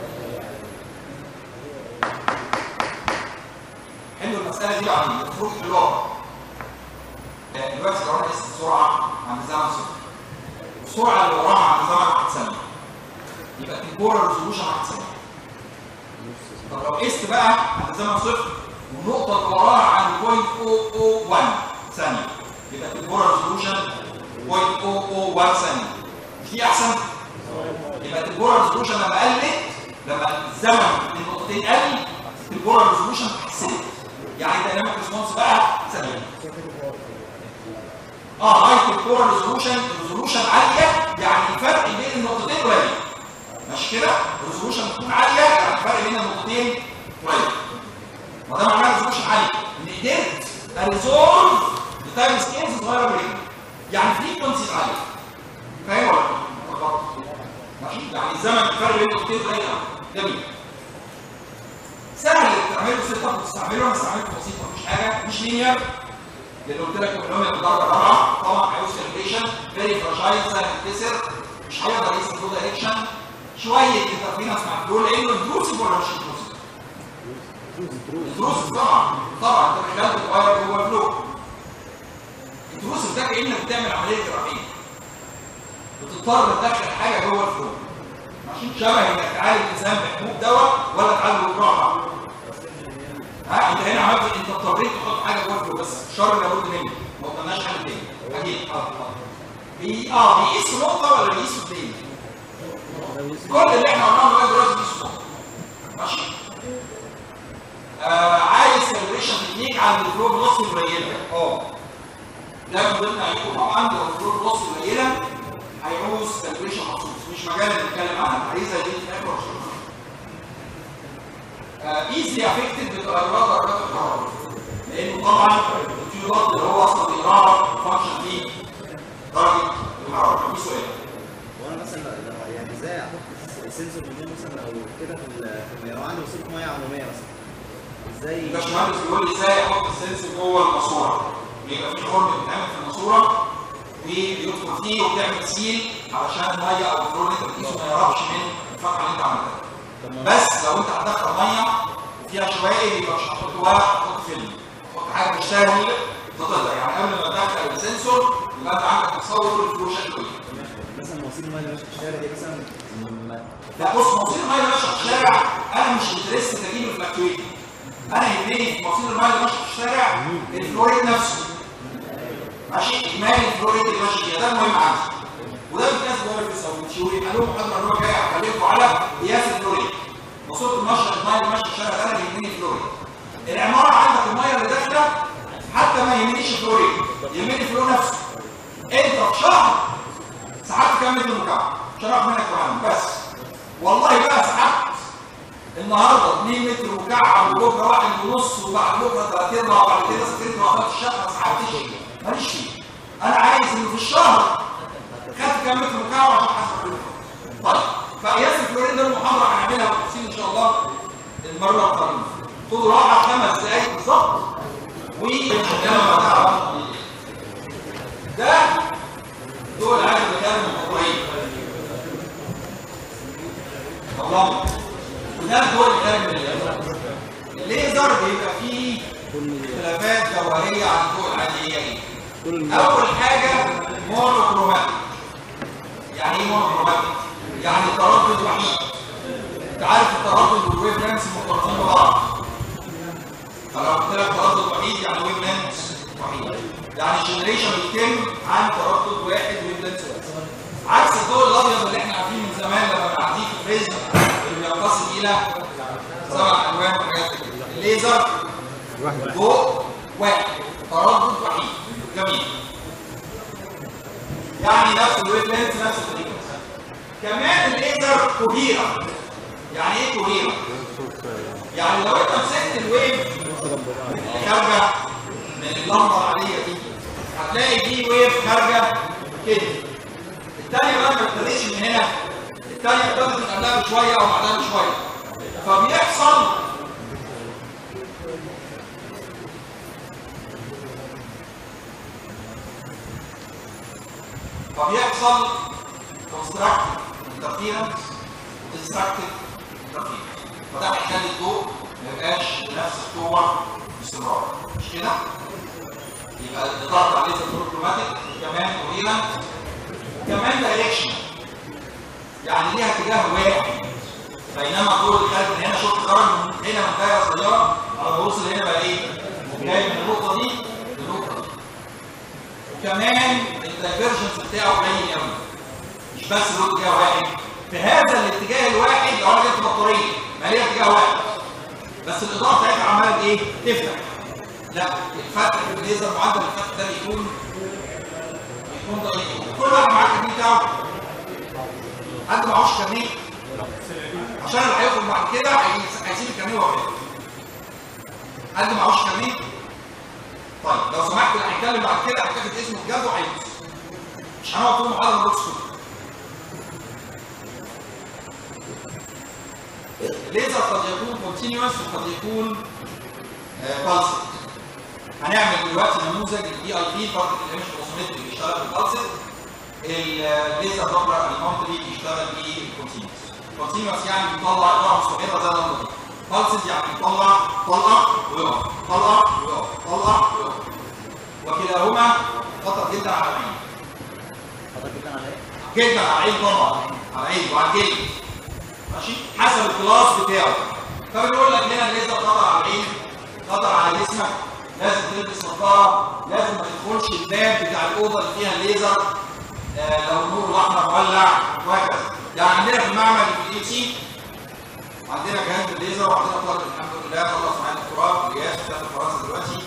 [SPEAKER 1] حلو المساله دي بعدين المفروض حلوها. دلوقتي لو انا قست السرعه عند زمن صفر، السرعه اللي وراها عند زمن واحد ثانيه، يبقى التمبورال ريزولوشن واحد ثانيه. طب لو قست بقى عند زمن صفر والنقطه اللي وراها عند صفر فاصلة صفر صفر واحد ثانيه، يبقى التمبورال ريزولوشن صفر فاصلة صفر صفر واحد ثانيه. مش دي احسن؟ يبقى التمبورال ريزولوشن لما قلت، لما الزمن من نقطتين قل، التمبورال ريزولوشن اتحسنت، يعني الدايناميك ريسبونس بقى سريع. اه هاي تمبورال ريزولوشن، ريزولوشن عاليه يعني الفرق بين النقطتين قليل. ماشي كده؟ الريزولوشن تكون عاليه يعني الفرق بين النقطتين قليل. وده معناه ريزولوشن عالي ان قدرت اريزولف بتايم سكيلز صغيره جدا، يعني فريكونسيز عاليه. فاهم ولا لا؟ ماشي؟ يعني الزمن الفرق بين النقطتين قليل قوي. جميل. سهل تعمله سيت اب وتستعمله، انا استعملته بسيط مفيش حاجه، مش لينير لان قلت لك البولينوميال بالدرجه الرابعه، طبعا هيوز كالكوليشن، فيري فراجايل، سهل يتكسر، مش هيقدر يقيس الفلو دايركشن، شويه انترفيرنس مع الفلو لانه انتروسيف ولا مش انتروسيف؟ انتروسيف طبعا، طبعا انت محتاج تغير جوه الفلو. انتروسيف ده كانك بتعمل عمليه جراحيه، بتضطر تدخل حاجه جوه الفلو. ماشي؟ شبه انك تعالج انسان بحبوب دواء ولا تعالجه بجراحه. ها انت هنا عملت، انت اضطريت تحط حاجه جوه الفلو، بس الشر لابد منه، ما قلناش حاجه تاني. اكيد اه اه بي اه بيقيسوا نقطه ولا بيقيسوا اثنين؟ كل اللي احنا قلناه لغايه دلوقتي بيقيسوا نقطه. ماشي؟ آه عايز كالبريشن تكنيك عند الفلو بلوسي قليله. اه ده من ضمن عيوبه طبعا، لو الفلو بلوسي قليله هيعوز كالبريشن مخصوص، مش مجال نتكلم عنها، عايزها دي في اخر شهر. ايزلي افكتد بتغيرات درجات الحراره، لانه طبعا التيوبات اللي هو اصلا بيقراها فانكشن في درجه الحراره. في سؤال؟
[SPEAKER 6] وانا مثلا يعني ازاي احط السنسور من مثلا او كده في الميه، لو عندي وصلت ميه عموميه مثلا ازاي؟
[SPEAKER 1] الباشمهندس بيقول لي ازاي احط السنسور جوه الماسوره؟ بيبقى في خرم بيتعمل في الماسوره وبيدخل فيه وبتعمل سيل علشان الميه او الفلو اللي انت بتقيسه ما يهربش من الفتحه اللي انت عملتها. بس لو انت هتدخل ميه فيها شوائب يبقى مش هتحط ورق، هتحط فيلم، هتحط حاجه تشتغل تقدر، يعني قبل ما تدخل السنسور يبقى انت عندك تصور الفلو شكله ايه.
[SPEAKER 6] مثلا مواسير الميه اللي ماشيه في الشارع دي مثلا،
[SPEAKER 1] لا بص، مواسير الميه اللي ماشيه في الشارع انا مش انترست اجيب الفلاكتويتر، انا يهمني في مواسير الميه اللي ماشيه في الشارع الفلوريد نفسه. ماشي؟ اجمالي الفلوريد اللي ماشي فيها ده المهم عندي، وده بيتقاس جوه الفيساوي. يبقى لهم محاضره المره الجايه هخليكم على قياس الفلوريد. ماسوره المشرب الميه اللي ماشيه في الشارع ده انا يهمني الفلوريد. العماره عندك الميه اللي داخله حتى ما يهمنيش الفلوريد، يهمني الفلو نفسه. انت في شهر سحبت كام متر مكعب؟ شرح منك وعنه بس. والله بقى سحبت النهارده اتنين متر مكعب وبكره واحد ونص وبعد بكره ثلاث ارباع وبعد كده سافرت واخدت الشقه ما سحبتش، ماليش فيه. انا عايز انه في الشهر خدت كام متر مكعب عشان احسب الفلوريد. طيب فقياس الفلوريد ده المحاضره هنعملها بالتفصيل ان شاء الله المره القادمه. خدوا راحه خمس دقائق بالظبط ونشتغل بعدها. ده دول عدد الكلام المقطوعين. الله وده دول الكلام الليزر بيبقى فيه خلافات جوهريه عن الضوء العادي. ايه؟ اول حاجه مونوكروماتيك. يعني ايه مونوكروماتيك؟ يعني التردد وحيد. انت عارف التردد والويف لينث مرتبطين ببعض. فلو قلت لك تردد وحيد يعني ويف لينث وحيد. يعني الجنريشن بيتم عن تردد واحد ويف لينث واحد. عكس الضوء الابيض اللي احنا عارفينه من زمان لما بنعديه في الفريزر اللي بينقسم الى سبع الوان وحاجات كده. الليزر ضوء واحد تردد وحيد. جميل. يعني نفس الويف لينث نفس الفريكونسي. كمان الليزر كوهيرة. يعني ايه كوهيرة؟ يعني لو انت مسكت الويف اللي خارجه من اللمبه العاديه دي هتلاقي دي ويف خارجه كده. الثانيه بقى ما ابتدتش من هنا، الثانيه ابتدت من قبلها بشويه او بعدها بشويه. فبيحصل فبيحصل constructive interference destructive interference. فده هيخلي الضوء ما يبقاش بنفس القوه باستمرار، مش كده؟ يبقى الضغط على الليزر مونوكروماتيك كمان كوهيرنت وكمان دايركشن، يعني ليها اتجاه واحد. بينما الضوء اللي خارج من هنا شفت خرج من هنا من دايره صغيره على ما وصل هنا بقى ايه؟ جاي من النقطه دي للنقطه دي. وكمان الدايفرجنس بتاعه قليل قوي، مش بس له اتجاه واحد. في هذا الاتجاه الواحد لو انا جبت بطاريه ما ليها اتجاه واحد بس الاضاءه بتاعتها عماله ايه؟ تفتح. لا، الفتح في الليزر معدل الفتح ده بيكون بيكون ضئيل. كل واحد معاه الكارنيه بتاعه. حد معهوش كارنيه؟ عشان اللي هيخرج بعد كده هيسيب الكارنيه وهو كده. حد معهوش كارنيه؟ طيب لو سمحت اللي هيتكلم بعد كده هيتاخد اسمه بجد وهيبص. مش هنقعد طول المحاضره نبص كده. الليزر قد يكون كونتينيوس وقد يكون بالسد. هنعمل دلوقتي نموذج الدي اي بي بارت الايمج اوسمتري بيشتغل بالبالسد. الليزر دوبلر المونتري بيشتغل بالكونتينيوس. كونتينيوس يعني بيطلع اضاءه مستمره زي اللمبه دي. بالسد يعني بيطلع طلقه ويقف، طلقه ويقف، طلقه ويقف. وكلاهما خطر جدا على العين.
[SPEAKER 6] خطر جدا على ايه؟
[SPEAKER 1] جدا على العين طبعا، على العين وعلى الجلد. ماشي؟ حسب الكلاس بتاعه. فبنقول لك هنا الليزر خطر على العين، خطر على جسمك، لازم تلبس نظاره، لازم ما تدخلش الباب بتاع الاوضه اللي فيها الليزر آه لو النور الاحمر مولع وهكذا. يعني عندنا في المعمل في الاي سي عندنا جهاز الليزر وعندنا طالب الحمد لله خلص معانا الدكتوراه في الجهاز بتاع فرنسا دلوقتي.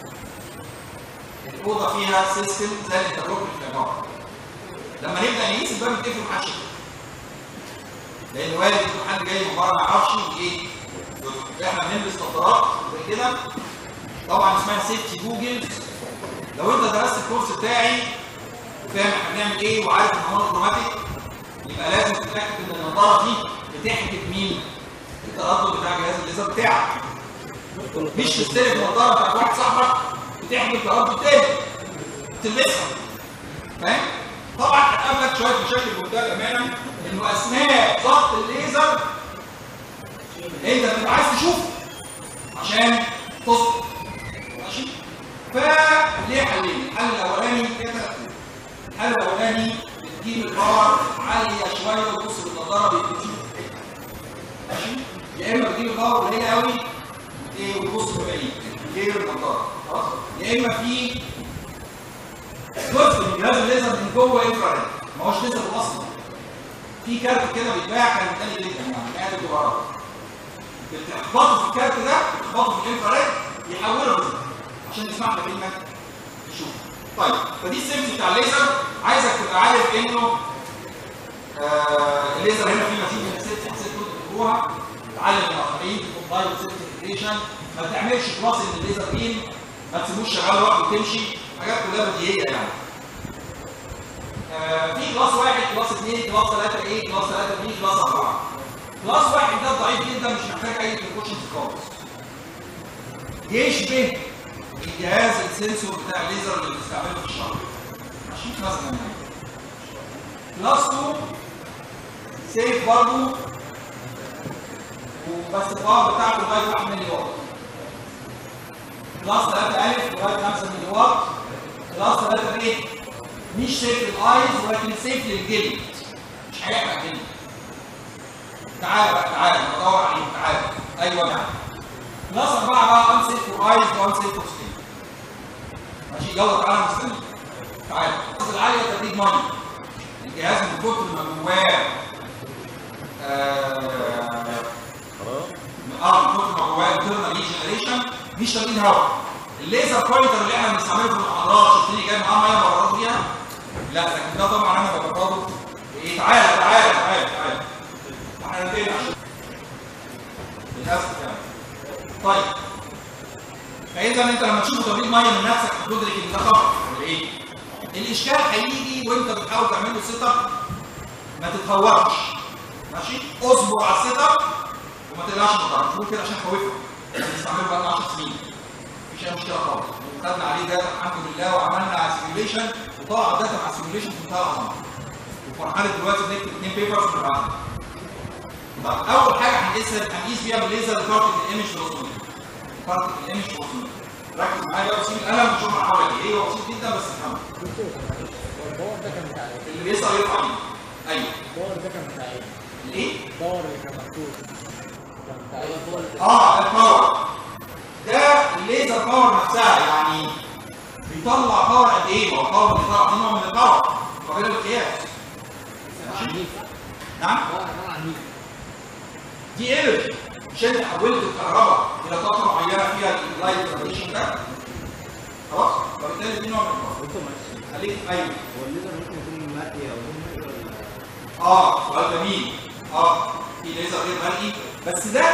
[SPEAKER 1] الاوضه فيها سيستم زي الانترلوك في العماره. لما نبدا نقيس الباب يتقفل محدش يفتح. لان وارد يكون حد جاي من بره ما يعرفش ايه. احنا بنلبس نظارات زي كده طبعا اسمها سيفتي جوجل. لو انت درست الكورس بتاعي وفاهم احنا بنعمل ايه وعارف ان هو مونوكروماتيك يبقى لازم تتاكد ان النظاره دي بتحكي مين؟ التردد بتاع جهاز الليزر بتاعك. مش تستلف النظاره بتاعت واحد صاحبك بتحكي التردد تاني تلبسها. فاهم؟ طبعا هتقابلك شويه مشاكل بمنتهى الامانه انه اثناء ضغط الليزر انت بتبقى عايز تشوفه عشان تصبر. ماشي؟ فليه حلين؟ الحل الاولاني كده الحل الاولاني بتجيب الباور عاليه شويه وتبص بالنظاره بتشوف. ماشي؟ يا اما بتجيب الباور قليله قوي ايه وتبص بعيد غير النظاره. خلاص؟ يا اما في جزء من جهاز الليزر من جوه انفراريد ما هوش ليزر اصلا. في كارت كده بيتباع كان غالي جدا يعني قاعد وراه. بتخبطه في الكارت ده بتخبطه في الانفراريد يحوله ليزر عشان يسمح لك انك تشوف. طيب فدي السيفتي بتاع الليزر. عايزك تبقى عارف انه آه الليزر هنا فيه مزيد من السيفتي حسيت كنت بتقروها. تعلم الاخرين تكون بايو سيفتي انتجريشن. ما تعملش كلاس ان الليزر ان ما تسيبوش شغال لوحده وتمشي. حاجات كلها بديهيه يعني. آه في كلاس واحد، كلاس اثنين، كلاس ثلاثة ايه، كلاس ثلاثة بي، كلاس أربعة. كلاس واحد ده ضعيف جدا مش محتاج اي بريكوشنز خالص. يشبه الجهاز السنسور بتاع الليزر اللي بنستعمله في الشرح. ماشي مثلا يعني. كلاس اثنين سيف برضه وبس الباور بتاعته لغايه واحد ملي واط. كلاس ثلاثة ألف لغايه خمسة ملي واط. كلاس ثلاثة ب مش سيف للايز ولكن سيف للجلد. مش هيحرق الجلد. تعالى بقى تعالى بدور عليهم تعالى. ايوه تعالى. كلاس اربعه بقى انسيف فور ايز وانسيف فور سكين. ماشي يلا تعالى مستني. تعالى. القصه العاليه تبريد ميه. الجهاز من كتر ما جواه اه من كتر ما جواه انترنال ريجنريشن مش تبريد هواء. الليزر بوينتر اللي احنا بنستعمله في المحاضرات شفتني جايب معاه ميه براد بيها؟ لا لكن ده طبعا انا ببرده ايه تعالى تعالى تعالى تعالى. احنا ننتهي عشان للاسف يعني. طيب فاذا انت لما تشوف تبريد ميه من نفسك هتدرك ان ده خطر ولا ايه؟ الاشكال هيجي وانت بتحاول تعمل له سيت اب ما تتهورش ماشي؟ اصبر على السيت اب وما تقلقش من الضرر. مش كده عشان خوفك بنستعمله بقى لنا عشر سنين مفيش اي مشكله خالص. خدنا عليه داتا الحمد لله وعملنا سيميوليشن وطلع الداتا مع السيميوليشن في منتهى العظمه. وفرحان دلوقتي بنكتب اثنين بيبرز ونبعتهم. طب اول حاجه هنقيسها هنقيس بيها بالليزر بارتكل ايمج فيلوسوفي. بارتكل ايمج فيلوسوفي. ركز معايا بقى وسيب القلم وشوف انا هعمل ايه. هو بسيط جدا بس افهمه.
[SPEAKER 5] الباور ده كان بتاع ايه؟
[SPEAKER 1] اللي بيسأل يرفع ايده. ايوه.
[SPEAKER 5] الباور ده كان بتاع ايه؟
[SPEAKER 1] الايه؟
[SPEAKER 5] الباور اللي كان مكتوب كان بتاع ايه؟
[SPEAKER 1] اه الباور. ده الليزر باور نفسها يعني بيطلع باور قد ايه؟ هو الباور بيطلع نوع من الباور قابل للقياس. نعم؟ دي انرجي. مش انت حولت الكهرباء الى طاقه معينه فيها اللايت راديشن ده خلاص؟ فبالتالي دي نوع من الباور. خليك ايوه.
[SPEAKER 6] هو الليزر ممكن يكون مرئي او غير مرئي ولا؟
[SPEAKER 1] اه سؤال جميل. اه في ليزر غير مرئي بس ده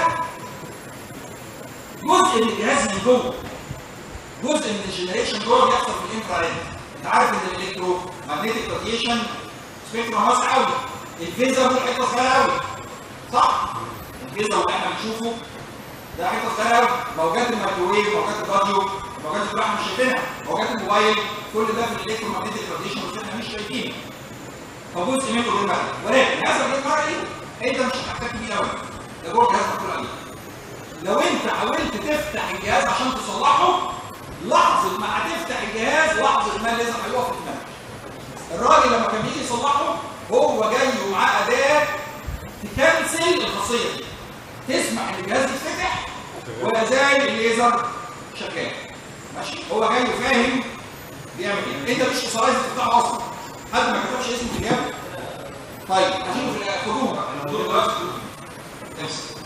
[SPEAKER 1] جزء من الجهاز من جوه. جزء من الجنريشن جوه بيحصل في الانفراريد. انت عارف ان الالكترو ماجنتيك راديشن سبيكتروم واسع قوي. الفيزر دي حته صغيره قوي صح؟ الفيزر اللي احنا بنشوفه ده حته صغيره قوي. موجات الميكروويف موجات الراديو موجات اللي احنا مش شايفينها موجات الموبايل كل ده في الالكترو ماجنتيك راديشن بس احنا مش شايفينه. فجزء منه غير مرئي ولكن هذا الغير مرئي انت مش هتحتاج بيه قوي. ده جوه الجهاز مقفول عليه. لو انت حاولت تفتح الجهاز عشان تصلحه لحظه ما هتفتح الجهاز لحظه ما الليزر هيقف في دماغك. الراجل لما كان بيجي يصلحه هو جاي ومعاه اداه تكنسل الخاصيه دي تسمح ان الجهاز يتفتح ولا زال الليزر شغال ماشي. هو جاي وفاهم بيعمل ايه. انت مش اصلايز تفتحه اصلا حد ما كتبش اسمه في الجهاز. طيب هشوف الخدوم بقى الخدوم دلوقتي امسك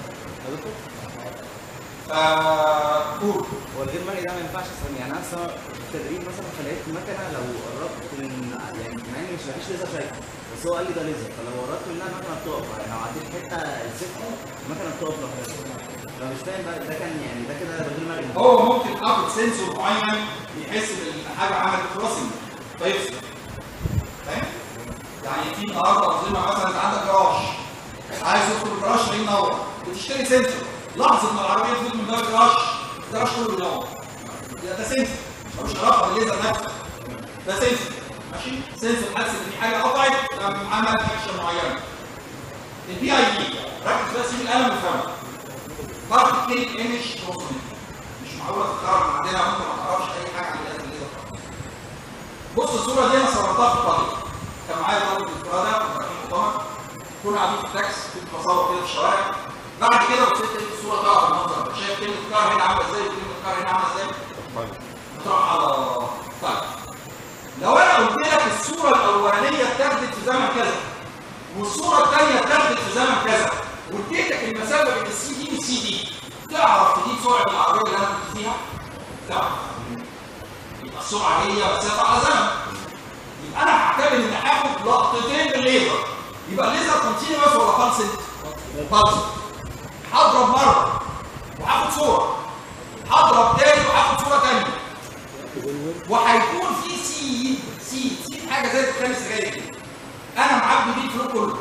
[SPEAKER 1] فقول.
[SPEAKER 6] هو الغير مرئي ده ما ينفعش اصلا يعني. انا اصلا في التدريب مثلا فلقيت المكنه لو قربت من يعني مع ان مش مفيش ليزر شايفه بس هو قال لي ده ليزر فلو قربت منها المكنه بتقف يعني لو عديت حته السيفتي المكنه بتقف لوحدها. فمش فاهم بقى ده كان يعني ده كده غير مرئي.
[SPEAKER 1] هو ممكن حاطط سنسور معين يحس ان حاجه عملت كروسنج فيفصل فاهم؟ يعني في النهارده انظمه مثلا انت عندك جراج عايز تدخل الجراج ينور بتشتري سنسور لحظه ما العربيه تفوت من باب الجراج الجراج كله بينور. ده سنسور ملوش علاقه بالليزر نفسه. ده سنسور ماشي. سنسور حاسس ان في حاجه قطعت عمل اكشن معينه. البي اي دي ركز بس في القلم وفهمها. بارتكل ايمج بروسيس مش معقوله تتكرر من عندنا ممكن ما تعرفش اي حاجه عن جهاز الليزر. بص الصوره دي انا صورتها في الطريق. كان معايا طالب الدكتوراه ده رايحين مؤتمر كنا قاعدين في التاكس في تصور كده في الشوارع. بعد كده بصيت لقيت الصوره طالعه بالمنظر ده. شايف كلمه الكار هنا عامله ازاي وكلمه الكار هنا عامله ازاي؟ بتروح على طيب لو انا قلت لك الصوره الاولانيه اتاخدت في زمن كذا والصوره الثانيه اتاخدت في زمن كذا واديتك المسافه بين السي دي والسي دي تعرف تجيب سرعه العربيه اللي انا كنت فيها؟ تعرف. يبقى السرعه هي مسافه على زمن. يبقى انا هعتبر ان هاخد لقطتين بالليزر. يبقى الليزر كونتينوس ولا بالسنت؟ بالسنت. هضرب مره وهاخد صوره. هضرب تاني وهاخد صوره تانيه. وهيكون في سيد سيد سيد حاجه زي الدخان السجاير كده. انا معبي بيه الفلو كله.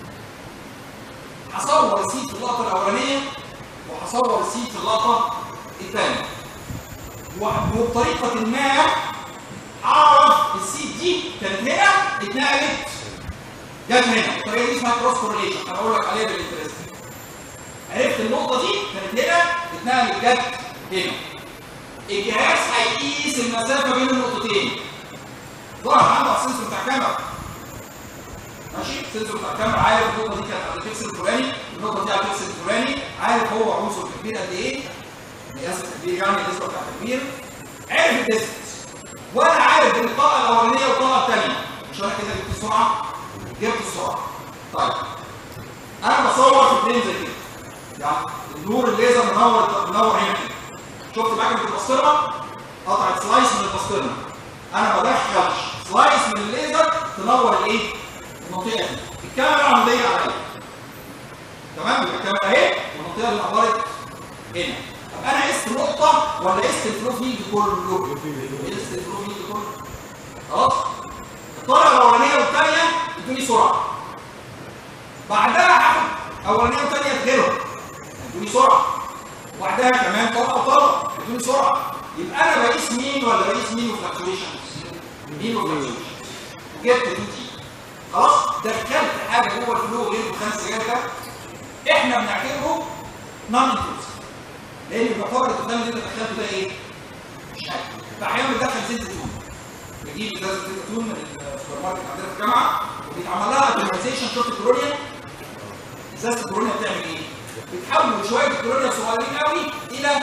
[SPEAKER 1] هصور السيد في اللقطه الاولانيه وهصور السيد في اللقطه الثانيه. وبطريقه ما اعرف السيد دي كانت هنا اتنقلت جت هنا. الطريقه دي اسمها كروس كورليشن انا بقول لك عليها بالانترست. عرفت النقطه دي كانت هنا اتنقلت جت هنا. الجهاز هيقيس المسافه بين النقطتين. ظهر عنده السنسور بتاع الكاميرا ماشي؟ السنسور بتاع الكاميرا عارف النقطه دي كانت على البكسل الفلاني، النقطه دي على البكسل الفلاني، عارف هو عنصر التكبير قد ايه؟ مقياس التكبير يعني النسبه بتاع التكبير، عارف الديستنس. وانا عارف ان الطاقه الاولانيه والطاقه الثانيه، مش انا كده جبت السرعه؟ جبت السرعه. طيب انا بصور في بلين زي كده. يعني النور الليزر منور منور هنا كده. شفت مكنه البسطرمه؟ قطعت سلايس من البسطرمه. انا ما بدخلش سلايس من الليزر تنور الايه؟ المنطقه دي. الكاميرا عموديه عليا. تمام؟ يبقى الكاميرا اهي والمنطقه اللي نورت هنا. طب انا قست نقطه ولا قست الفلو فيلد كله؟ قست الفلو فيلد كله. خلاص؟ الطاقه الاولانيه والثانيه ادوني سرعه. بعدها هاخد اولانيه وثانيه غيرهم. ادوني سرعه. وبعدها كمان طاقه وطاقه ادوني سرعه. يبقى انا بقيس مين ولا بقيس مين وفلكتويشنز؟ مين وفلكتويشنز. جبت تو تي. خلاص؟ دخلت حاجه جوه الفلو غير الدخان السجاير ده. احنا بنعتبره نون انتروسيف. لان بيعتبر الدخان اللي انت دخلته ده ايه؟ مش حاجه. فاحيانا بندخل زيت زيتون. بنجيب ازازه زيت زيتون من السوبر ماركت عندنا في الجامعه وبيتعمل لها اتوميزيشن. شفت الكولونيا؟ ازازه الكولونيا بتعمل ايه؟ بتحول شويه الكولونيا صغيرين قوي الى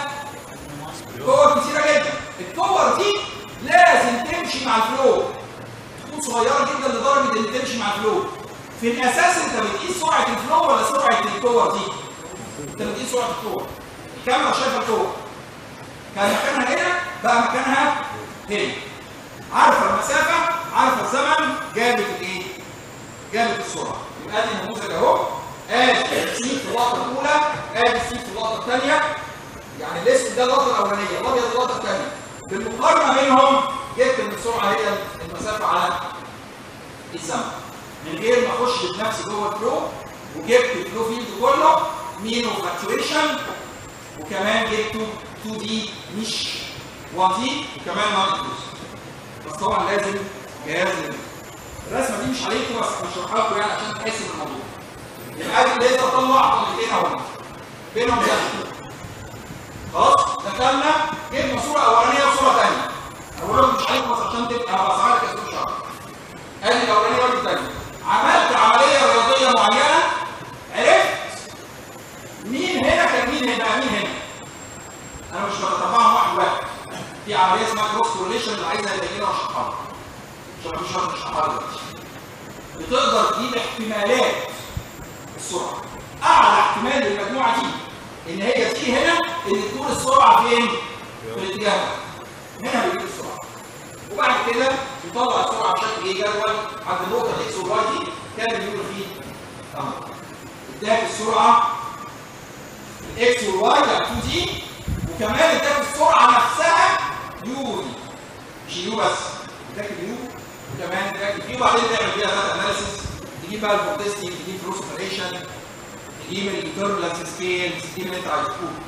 [SPEAKER 1] كور كتيره جدا. الكور دي لازم تمشي مع الفلو. تكون صغيره جدا لدرجه ان تمشي مع الفلو. في الاساس انت بتقيس سرعه الفلو ولا سرعه الكور دي؟ انت بتقيس سرعه الكور. الكاميرا شايفه الكور. كان مكانها هنا بقى مكانها هنا. عارفه المسافه، عارفه الزمن، جابت الايه؟ جابت السرعه. يبقى ادي النموذج اهو. ادي السي في اللقطه الاولى، ادي السي في اللقطه الثانيه. يعني الاسود ده اللقطه الاولانيه، الابيض اللقطه الثانيه. بالمقارنه بينهم جبت ان السرعه هي المسافه على الزمن. من غير ما اخش بنفسي جوه الفلو، وجبت الفلو فيلد كله مين وفلكتويشن، وكمان جبته تو دي مش واحد دي، وكمان نون انتروسيف. بس طبعا لازم جهاز الرسمه دي مش عليكم بس هشرحها لكم يعني عشان تحسوا بالموضوع. يبقى ادي الليزر طلع طلقتين اهو بينهم زمن. خلاص؟ دخلنا جبنا صوره اولانيه وصوره ثانيه. اقول لكم مش عليكم بس عشان تبقى انا بسعى لك اسلوب شرح. ادي الاولانيه ودي الثانيه. عملت عمليه رياضيه معينه، عرفت مين هنا كان مين هنا مين هنا. انا مش بتتبعهم واحد واحد. في عمليه اسمها كروس كورليشن اللي عايزها يلاقيها واشرحها لك. مش شرط اشرحها دلوقتي. بتقدر تجيب احتمالات السرعه. اعلى احتمال للمجموعه دي ان هي تيجي هنا ان تكون السرعه فين؟ في الاتجاه ده. هنا بيجيب السرعه. وبعد كده يطلع السرعه بشكل ايه؟ جدول عند النقطه الاكس والواي دي كان بيقول فيه اهو. اداك السرعه الاكس والواي يعني تو دي، وكمان اداك السرعه نفسها يو دي. مش يو بس، اداك اليو وكمان اداك اليو. وبعدين تعمل فيها داتا اناليسيس، تجيب بقى الفورتيستي، تجيب فلوس اوبريشن، تجيب التوربلنس سكيل، تجيب اللي انت عايزه.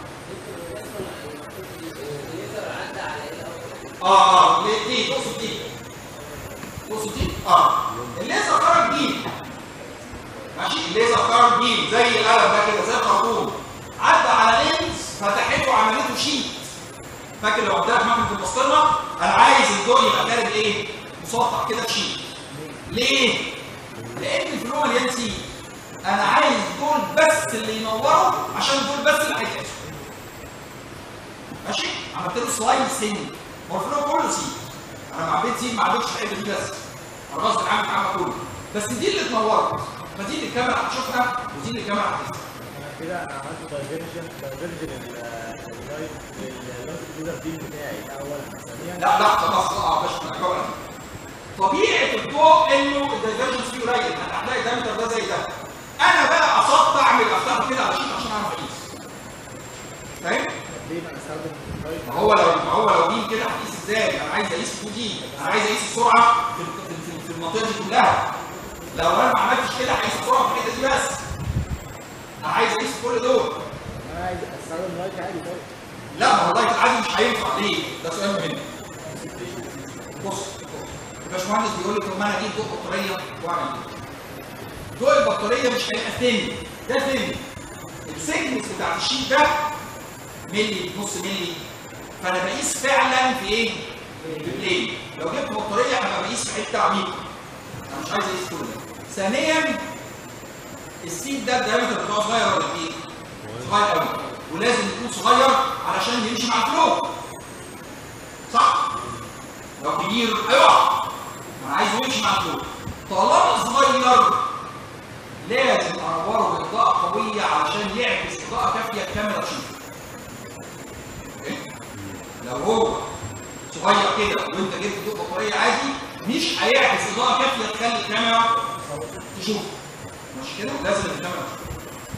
[SPEAKER 1] اه اه دي تقصد دي تقصد دي اه الليزر خرج بيم. ماشي؟ الليزر خرج بيم زي القلم ده كده، زي الخرطوم، عدى على لينز فتحته وعملته شيت. فاكر لو قلت لك مكنه البسطرمه انا عايز الضوء يبقى خارج ايه؟ مسطح كده بشيت. ليه؟ لان الفلو مليان سي. انا عايز دول بس اللي ينوروا عشان دول بس اللي هيتقاسوا. ماشي؟ عملت له سلايد سن. هو الفلو كله سي. انا ما عبيت سي، ما عبيتش الحته دي بس. انا غصب عني عامل كله. بس دي اللي اتنورت. فدي اللي الكاميرا هتشوفها ودي اللي الكاميرا هتشوفها.
[SPEAKER 2] كده انا عملت دايفرجن دايفرجن اللايت الليزر بيم بتاعي اول ثانيا.
[SPEAKER 1] لا لا خلاص اه باش نكمل. طبيعه الضوء انه الدايفرجنس فيه قليل، انا هتلاقي الدايمتر ده زي ده. انا بقى قصدت اعمل افتحه كده على شيت عشان اعرف اقيس. فاهم؟
[SPEAKER 2] ليه انا استخدم اللايت؟
[SPEAKER 1] ما هو لو ما هو لو دي كده هتقيس ازاي؟ انا عايز اقيس تو دي، انا عايز اقيس السرعه في في, في المنطقه دي كلها. لو انا ما عملتش كده هقيس السرعه في الحته دي بس. انا عايز اقيس كل دول.
[SPEAKER 2] انا عايز استخدم لايت عادي طيب.
[SPEAKER 1] لا ما هو اللايت العادي مش هينفع. ليه؟ ده سؤال مهم. بص الباشمهندس بيقول لي طب ما انا اجيب ضوء بطاريه واعمل ايه؟ ضوء البطاريه مش هيبقى ثاني، ده ثاني. السيجنس بتاع الشيت ده ملي نص ملي، فانا بقيس فعلا في ايه؟ في بلين. لو جبت بطاريه هبقى بقيس في حته عميقه. انا مش عايز اقيس كل ده. ثانيا السيت ده الدايمتر بتاعه صغير ولا كبير؟ صغير قوي، ولازم يكون صغير علشان يمشي مع الفلو. صح؟ لو كبير هيقع، انا عايزه يمشي مع الفلو. طالما صغير لازم انوره باضاءه قويه علشان يعكس اضاءه كافيه الكاميرا تشوفه. لو هو صغير كده وانت جبت ضوء بطاريه عادي مش هيعكس اضاءه كافيه تخلي الكاميرا تشوفه. مش كده؟ لازم الكاميرا تشوفه.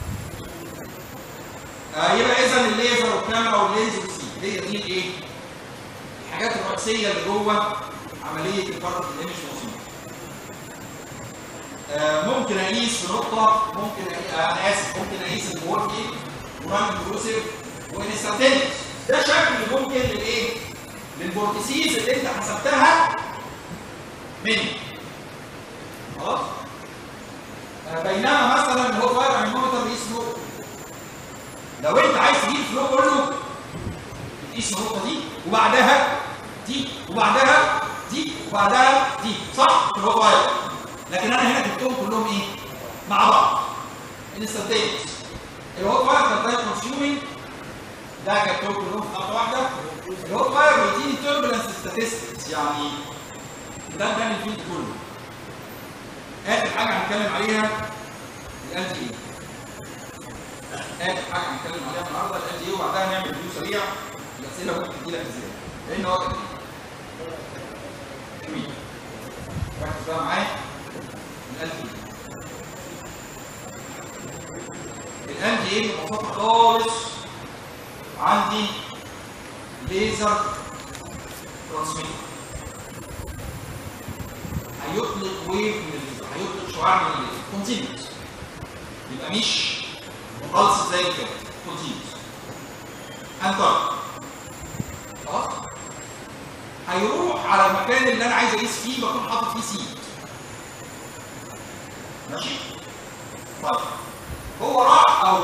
[SPEAKER 1] آه يبقى اذا الليزر والكاميرا واللينز والسي هي دي الايه؟ الحاجات الرئيسيه اللي جوه عمليه الفرق الايمج والصوره. آه ممكن اقيس في نقطه، ممكن أقيس آه انا اسف ممكن اقيس الوركينج وران انكلوسيف وانستنتينيوس. ده شكل ممكن للايه؟ للفورتيسيز اللي انت حسبتها منه. خلاص؟ آه بينما مثلا اللي هو واير انيمومتر بيقيس فلو. لو انت عايز تجيب الفلو كله تقيس النقطه دي وبعدها دي وبعدها دي وبعدها دي، صح؟ اللي هو واير. لكن انا هنا جبتهم كلهم ايه؟ مع بعض. انستنتينيوس. اللي هو واير كان تايم كونسيومينج ده جبتهم كلهم في خطوه واحده. اللي هو واير بيديني توربulence statistics، يعني ده بنعمل فيه كله. اخر حاجه هنتكلم عليها ال دي اي. اخر حاجه هنتكلم عليها النهارده ال دي اي، وبعدها نعمل ريفيو سريع الاسئله ممكن تجي لك ازاي؟ لان وقت جميل. ركز بقى معايا. ال دي اي ال دي اي ببساطه خالص عندي ليزر ترانسميتر هيطلق ويف من الليزر، هيطلق شعاع من الليزر كونتينيوس، يبقى مش مخلص زي كده، كونتينيوس انتر. خلاص؟ هيروح على المكان اللي انا عايز اقيس فيه، بكون حاطط فيه سيت. ماشي؟ طيب هو راح اهو،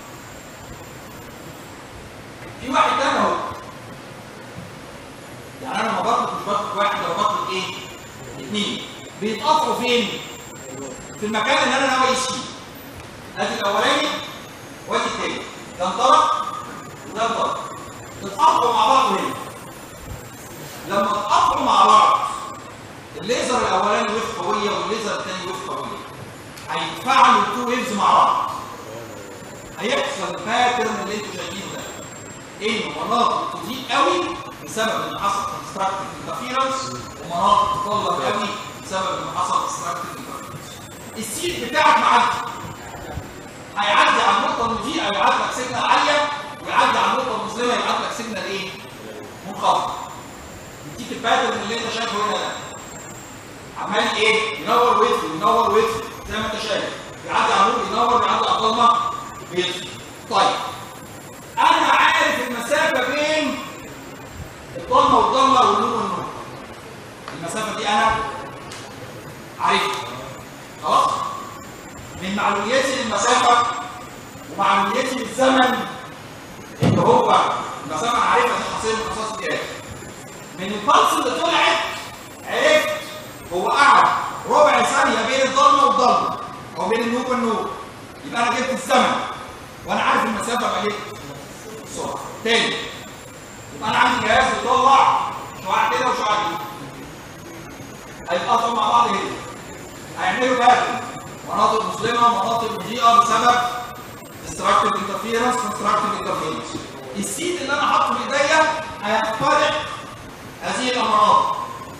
[SPEAKER 1] في واحد تاني اهو. يعني انا لما بطلق مش بطلق واحد، لو بطلق ايه؟ اثنين. بيتقطعوا فين؟ في المكان اللي انا ناوي اقيس فيه. ادي الاولاني وادي التاني، ده انطلق وده انطلق. اتقطعوا مع بعض هنا. لما اتقطعوا مع بعض الليزر الاولاني ويف قويه والليزر الثاني ويف قويه، هيتفاعلوا التو ويفز مع بعض. هيحصل الباترن اللي انتوا شايفينه ده، ان مناطق تضيء قوي بسبب ان حصل كونستراكتيف انترفيرنس، ومناطق تضلم قوي بسبب ان حصل كونستراكتيف انترفيرنس. السيت بتاعك معدي، هيعدي على النقطه المضيئه يبعت لك سيجنال عاليه، ويعدي على النقطه المظلمه يبعت لك سيجنال ايه؟ منخفض. يديك الباترن اللي انت شايفه هنا ده. عمال ايه؟ ينور ويطفي ينور ويطفي زي ما انت شايف. يعدي على النور ينور، يعدي على الضلمه بيطفي. طيب انا عارف المسافه بين الضلمه والضلمه والنور والنور. المسافه دي انا عارفها. خلاص؟ من معلومياتي للمسافه ومعلومياتي للزمن اللي هو المسافه انا عارفها دي حاصله من قصاص الجهاز. من البلس اللي طلعت عرفت هو قعد ربع ثانيه بين الضلمه والضلمه او بين النور والنور. يبقى انا جبت الزمن وانا عارف المسافه بقى جبت السرعه. تاني يبقى انا عندي جهاز بيطلع شعاع كده وشعاع كده، هيتقطعوا مع بعض هنا، هيعملوا باترن مناطق مظلمه مناطق مضيئه بسبب ديستراكتيف انترفيرنس كونستراكتيف انترفيرنس. السيت اللي انا حاطه في ايديا هيخترق هذه المناطق.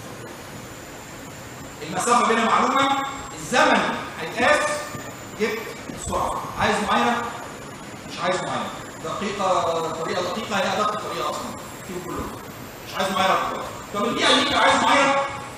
[SPEAKER 1] المسافه بينها معلومه، الزمن هيتقاس، جبت السرعه. عايز معينه؟ مش عايز معينه. دقيقه طريقه دقيقه هي ادق طريقه اصلا فيهم كلهم. مش عايز معينه دقيقه. طب البيئه اللي عايز معينه؟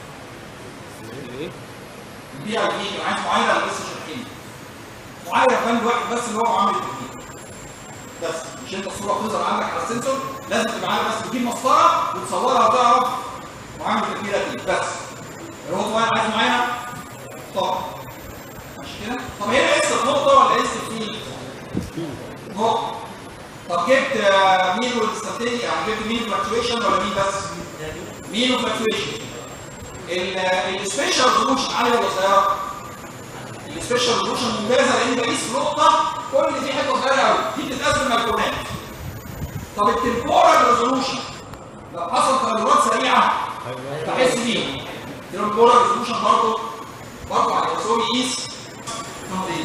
[SPEAKER 1] البيئه اللي عايز معينه لسه شارحين. معايره فند واحد بس اللي هو معامل التكنيك. بس مش انت الصوره بتظهر عندك على السنسور، لازم تبقى معانا بس تجيب مسطره وتصورها وتعرف معامل التكنيك دي بس. اللي هو صغير عايز معانا طبعا. مش كده؟ طب هنا قست نقطه ولا قست فيل؟ نقطه. طب جبت مين والاستاتيك، يعني جبت مين فلكتويشن ولا مين بس؟ مين وفلكتويشن. السبيشال ريزولوشن عاليه ولا قصيره؟ السبيشال ريزولوشن ممتازه لان بقيس نقطه كل دي حته صغيره قوي، دي بتتقسم مجموعات. طب التمبورال ريزولوشن لو حصل تغيرات سريعه بحس بيه. التمبورال ريزولوشن برضه برضه على الرسول يقيس تنظيم.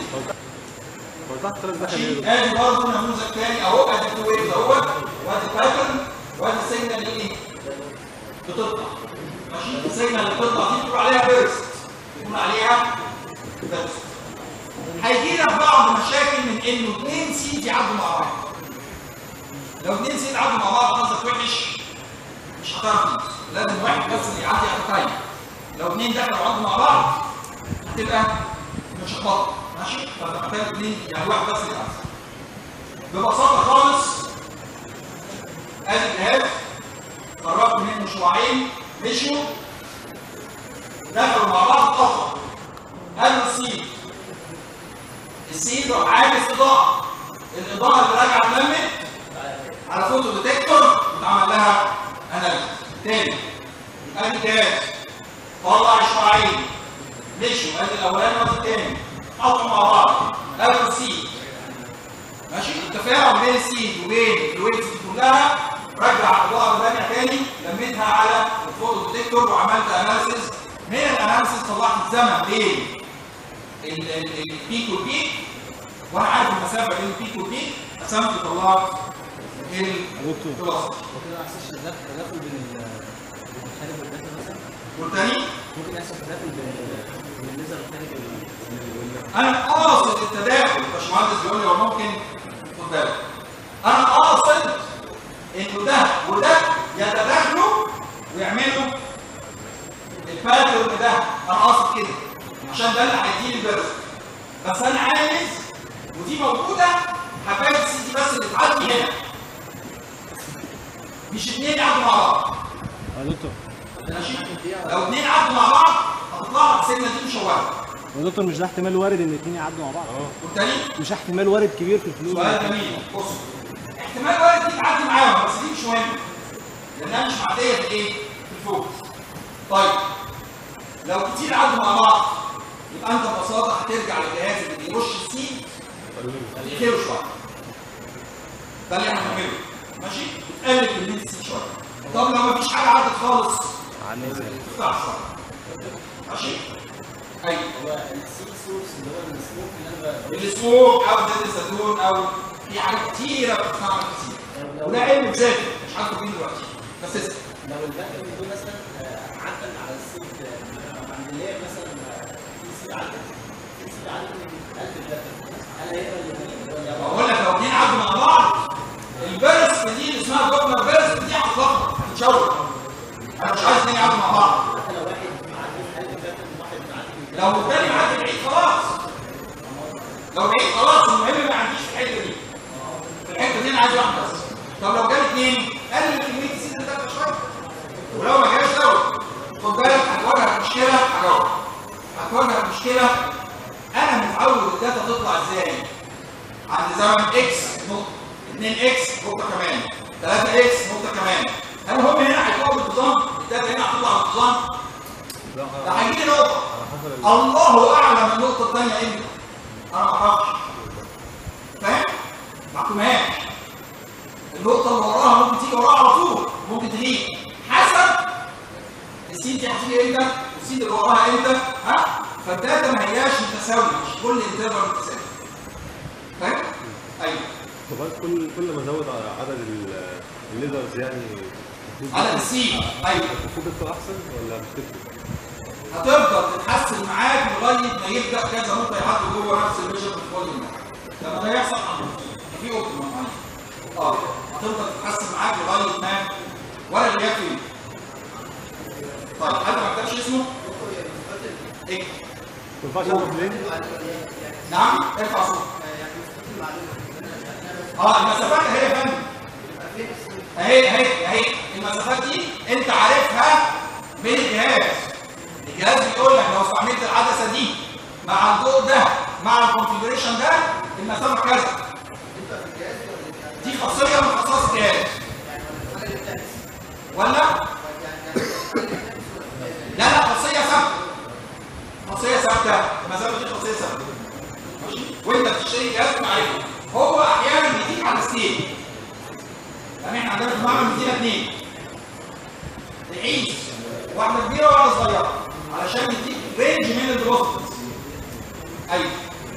[SPEAKER 1] ادي برضه نموذج تاني اهو، ادي تو ويفز اهوت، وادي باترن، وادي السيجنال اللي ايه؟ بتطلع. ماشي؟ السيجنال اللي بتطلع دي بتقول عليها بيرست. بتقول عليها بيرست. هيجي لك بعض مشاكل من انه اثنين سيد يعدوا مع بعض. لو اثنين سيد عدوا مع بعض حظك وحش مش هتعرف تجيب. لازم واحد بس اللي يعدي على الثاني. لو اثنين دخلوا عدوا مع بعض هتبقى مش هتبطل. ماشي؟ فانت محتاج اثنين يعني واحد بس اللي يعدي. ببساطه خالص ادي الجهاز قربت منه شعاعين مشوا دخلوا مع بعض اتقطعوا. هذا السيد السيد راح عاكس اضاءه، الاضاءه اللي راجعه اتلمت على فوتو ديتكتور واتعمل لها اناليسيس. تاني ادي الجهاز طلع شعاعين مشوا، ادي الاولاني وادي الثاني قطعوا مع بعض. هذا السيد ماشي، التفاعل بين السيد وبين الويتس دي كلها رجع الاضاءه الثانيه تاني لميتها على الفوتو ديتكتور وعملت اناليسيس. من الاناليسيس طلعت الزمن بين البيك والبيك، وانا عارف المسافه بين البيك والبيك قسمت طلعت الخلاصه.
[SPEAKER 6] ممكن ما يحصلش تداخل بين الخارج والداخل مثلا؟
[SPEAKER 1] والتاني
[SPEAKER 6] ممكن يحصل تداخل بين الليزر والخارج.
[SPEAKER 1] انا قاصد التداخل. الباشمهندس بيقول لي هو ممكن خد بالك، انا قاصد انه ده وده يتداخلوا ويعملوا الباترن ده. انا قاصد كده عشان ده اللي هيديني البيرست. بس انا عايز ودي موجوده حبايه السي دي بس اللي تعدي هنا، مش اثنين يعدوا مع بعض.
[SPEAKER 2] يا دكتور
[SPEAKER 1] ماشي؟ لو اثنين عدوا مع بعض هتطلع لك السيجنال دي مشوهه.
[SPEAKER 2] يا دكتور مش ده احتمال وارد ان الاثنين يعدوا مع بعض؟ اه.
[SPEAKER 1] والتاني
[SPEAKER 2] مش احتمال وارد كبير في الفلوس؟
[SPEAKER 1] سؤال جميل. بص احتمال وارد دي تعدي معاهم بس دي مش مهمه لانها مش معديه في ايه؟ في الفوكس. طيب لو كتير عدوا مع بعض يبقى انت ببساطه هترجع للجهاز اللي بيرش السيد تقلله شويه. ده اللي احنا بنعمله. ماشي؟ بتقلل كميه السيد شويه. طب لو مفيش حاجه عدت خالص تفتح شويه. ماشي؟ ايوه.
[SPEAKER 3] هو السيد سورس اللي هو السموك اللي انا
[SPEAKER 1] السموك او زيت الزيتون او في حاجات كتيره بتستعمل كتير. وده علم بذاته مش عارفه فين دلوقتي بس اسمع.
[SPEAKER 3] لو الباكر دول مثلا عدل على السيد عند اللي هي مثلا في سيد عدل في سيد عدل من ألف الباكر، هل هيقبل الاثنين ولا؟
[SPEAKER 1] بقول لك لو اثنين عدوا مع بعض البيرست دي اللي اسمها دوبلر بيرست دي هتتلخبط هتتشوه. انا مش عايز اثنين يعدوا مع بعض.
[SPEAKER 3] حتى لو واحد معدي ألف الباكر وواحد معدي
[SPEAKER 1] لو الثاني معدي بعيد خلاص. لو بعيد خلاص المهم ما يعديش في الحته دي. في الحته دي انا عايز واحد بس. طب لو جاب اثنين قلل كميه السيد اللي داخله شويه. ولو ما جاش دوت خد بالك هتواجهك مشكله. هجاوب هتواجهك مشكله. انا متعود الداتا تطلع ازاي؟ عند زمن اكس نقطه، اثنين اكس نقطه كمان، ثلاثة اكس نقطه كمان. هل هم هنا هيطلعوا بالنظام؟ الداتا هنا هتطلع بالنظام؟ ده هيجي لي نقطه. الله اعلم النقطه الثانيه امتى. انا ما اعرفش. فاهم؟ ما احكمهاش. النقطه اللي وراها ممكن تيجي وراها على طول، ممكن تيجي حسب السيد دي هتيجي امتى والسيد اللي وراها امتى. ها؟ فالداتا ما هياش متساويه، مش كل انترفال متساوي. فاهم؟ ايوه.
[SPEAKER 7] طب كل كل ما ازود عدد الليزرز يعني
[SPEAKER 1] عدد السي ايوه
[SPEAKER 7] تفضل احسن ولا مش تفرق؟
[SPEAKER 1] هتفضل تتحسن معاك لغايه ما يبدا كذا نقطه يعدوا جوه نفس الميجر فوليوم ده. لما ده يحصل في اوبتيمم معين. اه هتفضل تتحسن معاك لغايه ما ولا اللي يكفي. طيب حد ما كتبش اسمه؟ ايه؟
[SPEAKER 7] ما ينفعش اعمل بلين؟
[SPEAKER 1] نعم ارفع صوتك. اه المسافات اهي يا فندم. اهي اهي اهي المسافات دي انت عارفها من الجهاز. الجهاز بيقول لك لو استعملت العدسه دي مع الضوء ده مع الكونفيجريشن ده المسافه كذا. دي خاصيه من خصائص الجهاز. ولا؟ لا لا خاصيه ثابته. خاصيه ثابته، المسافه دي خاصيه ثابته. احنا عندنا في المعمل مدينا اثنين نقيس واحده كبيره وواحده صغيره علشان نديك رينج من الفيلوسيتيز. ايوه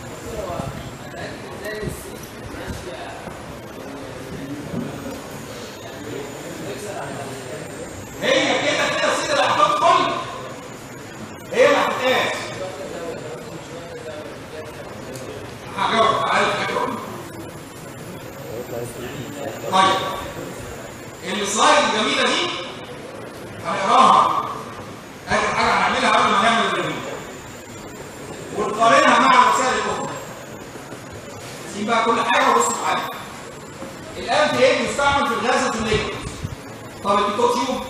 [SPEAKER 1] هي كده كده سيد الاحكام كله هي اللي هتتقاس. هجاوب عارف هجاوب. طيب السلايد الجميله دي هنقراها اخر حاجه هنعملها قبل ما نعمل الريفيو ونقارنها مع الوسائل الاخرى. سيب بقى كل حاجه وبص معايا. الان في ايه بيستعمل في الغازات الليكويد. طب البيتو تيوب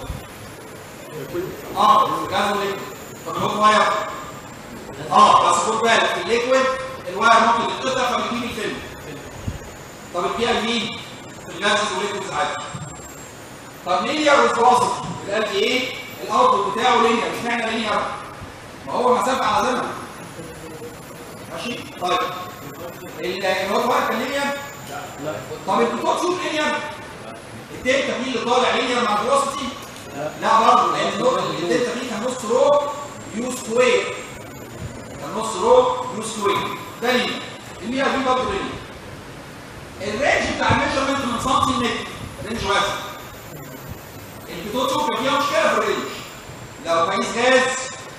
[SPEAKER 1] اه غاز الليكويد. طب الهوت واير اه بس خد بالك في الليكويد الواير ممكن يتقطع فبيجيب الفيلم. طب البي ال في في الغاز والليكويد عادي. طب لينير والفلوسفي الان في ايه الاوتبوت بتاعه لينير. مش معنى لينير ما هو مسافه على زمن ماشي. طيب الهوت واير كان لينير؟ لا. طب البيتو تيوب لينير؟ الدلتا بي اللي طالع لينير مع الفلوسفي؟ لا برضه لان الدلتا بي كان نص رو يو سكوير. كان نص رو يو سكوير ده لينير. اللي هي دي برضه لينير. الرينج بتاع الميجرمنت من سنتي متر رينج واسع. البيتو تيوب كان فيها مشكله في الرينج. لو بقيس غاز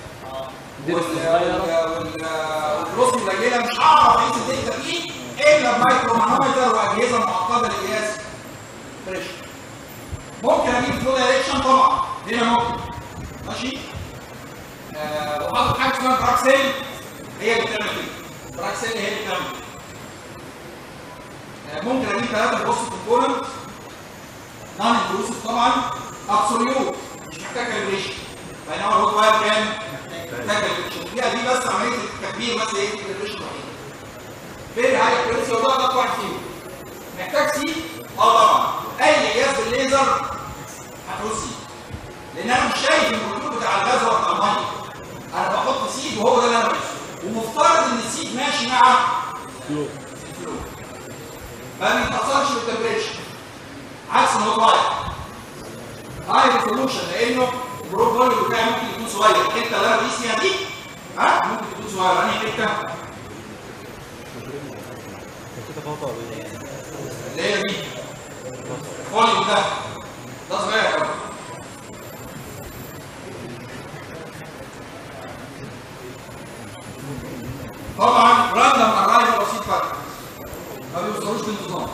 [SPEAKER 1] والفلوسفي قليله مش هعرف اقيس الدلتا بي الا بمايكرو مانومتر واجهزه معقده لقياس بريشر. ممكن اجيب فلو دايركشن طبعا هنا ممكن ماشي. آه وحاطط حاجه اسمها براكسيل هي اللي بتعمل كده. براكسيل هي اللي بتعمل كده. آه ممكن اجيب ثلاثه بوست كومبوننت نون انكلوسيف طبعا ابسوليوت مش محتاج كاليبريشن. بينما الهوت واير كان محتاج كاليبريشن. دي دي بس عمليه التكبير بس هي الكاليبريشن الوحيده. فين هاي الكريسي وده ده واحد فيهم محتاج سي؟ اه طبعا. اي قياس بالليزر هتقول سي لان انا مش شايف الكتور بتاع الغاز ولا بتاع الميه. انا بحط سيد وهو ده اللي انا بقيسه ومفترض ان السيد ماشي مع الفلو ما بيتاثرش بالتمبريتشر عكس الهوت واير. هاي ريزولوشن لانه البروب فوليوم بتاعي ممكن يكون صغير. الحته اللي انا بقيس فيها دي ها ممكن تكون صغيره. انهي حته؟ اللي هي دي الفوليوم ده ده صغير قوي. طبعا راندم ارايفل بسيط فرق ما بيوصلوش بانتظام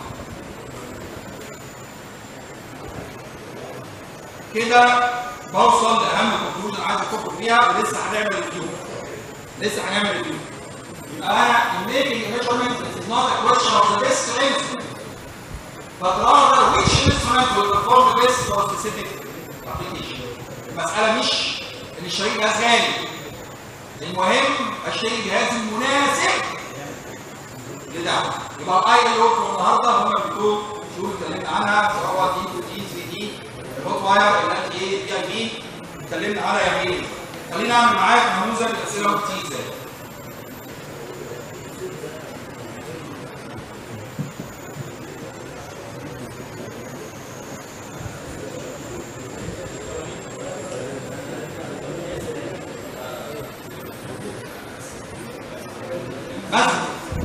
[SPEAKER 1] كده. بوصل لاهم كونكلوجن عايز افكر فيها ولسه هنعمل ريفيو. لسه هنعمل ريفيو. يبقى انا making a measurement is not a question of the best instrument but rather which instrument will perform the best for specific application. المسألة مش ان اشتري جهاز غالي. المهم اشتري جهاز المناسب لده. يبقى الاي ال او النهارده هم بتوع شروط اتكلمنا عنها سواء هو دي دي سي دي الهوت واير ال تي اي بي اي بي اتكلمنا عنها يعني ايه. خليني اعمل معاك نموذج الاسئله بتيجي ازاي. مثلا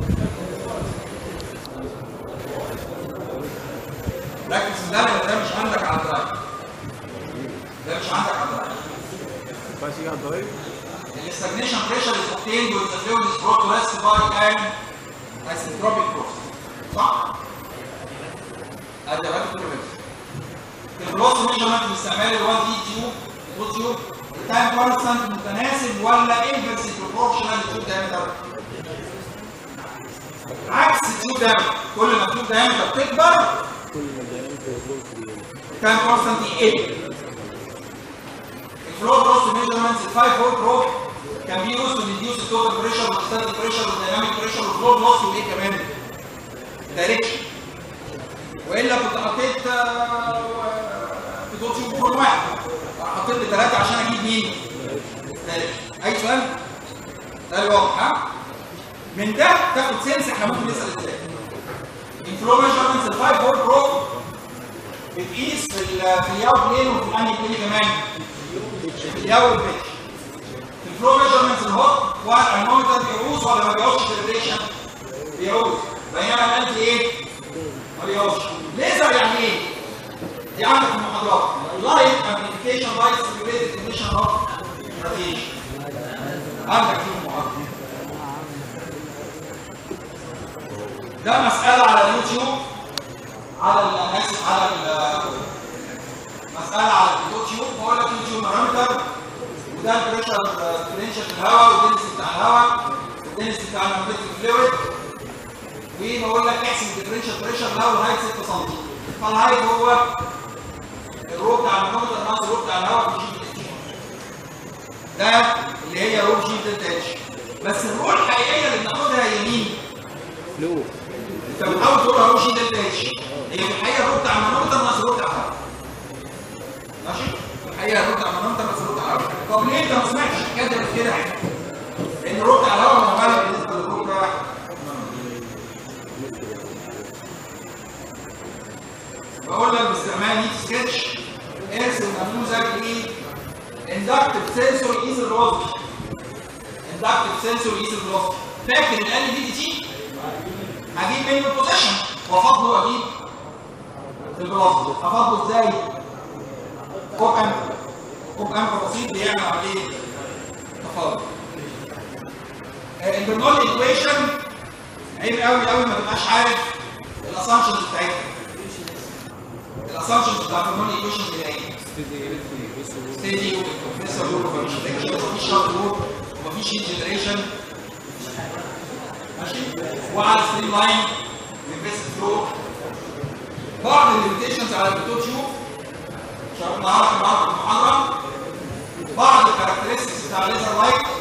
[SPEAKER 1] ركز في ده لان ده مش عندك على الدرايف. ده مش عندك على الدرايف.
[SPEAKER 7] ما ينفعش يجي على الدرايف.
[SPEAKER 1] الاستجنيشن بريشر is obtained when the fluid is brought to rest by an isentropic process. صح؟ ادي بقى كل كده. البروس ميجرمنت باستعمال ال واحد دي تيوب تو تيوب التايم كونستانت متناسب ولا انفرسلي بروبورشنال للتيوب دايمتر؟ عكس التيوب دايمتر. كل ما التيوب دايمتر بتكبر
[SPEAKER 7] كل ما الدايمتر بيقل.
[SPEAKER 1] التايم كونستانت يقل. الفلو بروس ميجرمنتس ال خمسة فولت بروب كان بي يوز تو ريديوس التوتال بريشر والستاتيك بريشر والدايناميك بريشر والفلو لوس وايه كمان؟ دايركشن. والا كنت حطيت في دور تيوب كل واحد حطيت لي ثلاثه عشان اجيب مين؟ دايركشن. اي سؤال؟ ده واضح ها؟ من ده تاخد سنس احنا ممكن نسال ازاي. الفلو ميجرمنتس ال خمسة فولت بروب بتقيس في ال في الياو بلين وفي الاني بلين كمان. في الياو والبيتش. في الفلو ميجرمنتس الهوت والانومتر بيعوز ولا ما بيعوزش كاليبريشن؟ بيعوز. بينما الانتي ايه؟ ما بيعوزش. ليزر يعني ايه؟ دي عندك في المحاضرات. لايت امبليفيكيشن باي سيميوليتد ايميشن اوف راديشن. عندك في المحاضرات. ده مسألة على اليوتيوب، على انا اسف على مسألة على اليوتيوب. بقول لك يوتيوب بارامتر، وده البريشر ديفرنشال في الهواء، والدنسيتي بتاع الهواء، والدنسيتي بتاع المagnetic فلويد، وبقول لك احسب الديفرنشال بريشر الهواء الهايت ستة سم. فالهايت هو الرو بتاع المانومتر ناقص الرو بتاع الهواء في جي دلتا اتش. ده اللي هي رو جي دلتا اتش. بس الرو الحقيقية اللي بناخدها هي مين؟
[SPEAKER 6] فلو.
[SPEAKER 1] انت بتحاول تقولها رو جي دلتا اتش. هي في الحقيقة الرو بتاع المانومتر ناقص الرو بتاع الهواء. ماشي؟ في الحقيقة الرو بتاع المانومتر ناقص الرو بتاع الهواء. طب ليه انت ما سمعتش الكاتب كده؟ لأن الرو بتاع الهواء مغلق بالنسبة للرو بتاع بقول لك باستعمال نيت سكتش ارسم نموذج ل inductive sensor قيس الفيلوسيتي. inductive sensor قيس الفيلوسيتي. فاكر ال في دي تي؟ هجيب منه البوزيشن وافضله واجيب الفيلوسيتي. افضله ازاي؟ كوب امب. كوب امب بسيط بيعمل عمليه تفاضل. البرنولي ايكويشن عيب قوي قوي ما تبقاش عارف الاسامبشنز بتاعتها. الاسامبشنز بتاعت البرنولي ايكويشن هي ايه؟ ستيدي وكمبريسور لوب ومفيش فريكشن ومفيش شارت لوب ومفيش هيت جنريشن. ماشي؟ وعلى ستريم لاين ريفرس فلو. بعض الليميتيشنز على البلوتو تيوب شرحناها النهارده في المحاضره. بعض الكاركترستكس بتاع الليزر لايت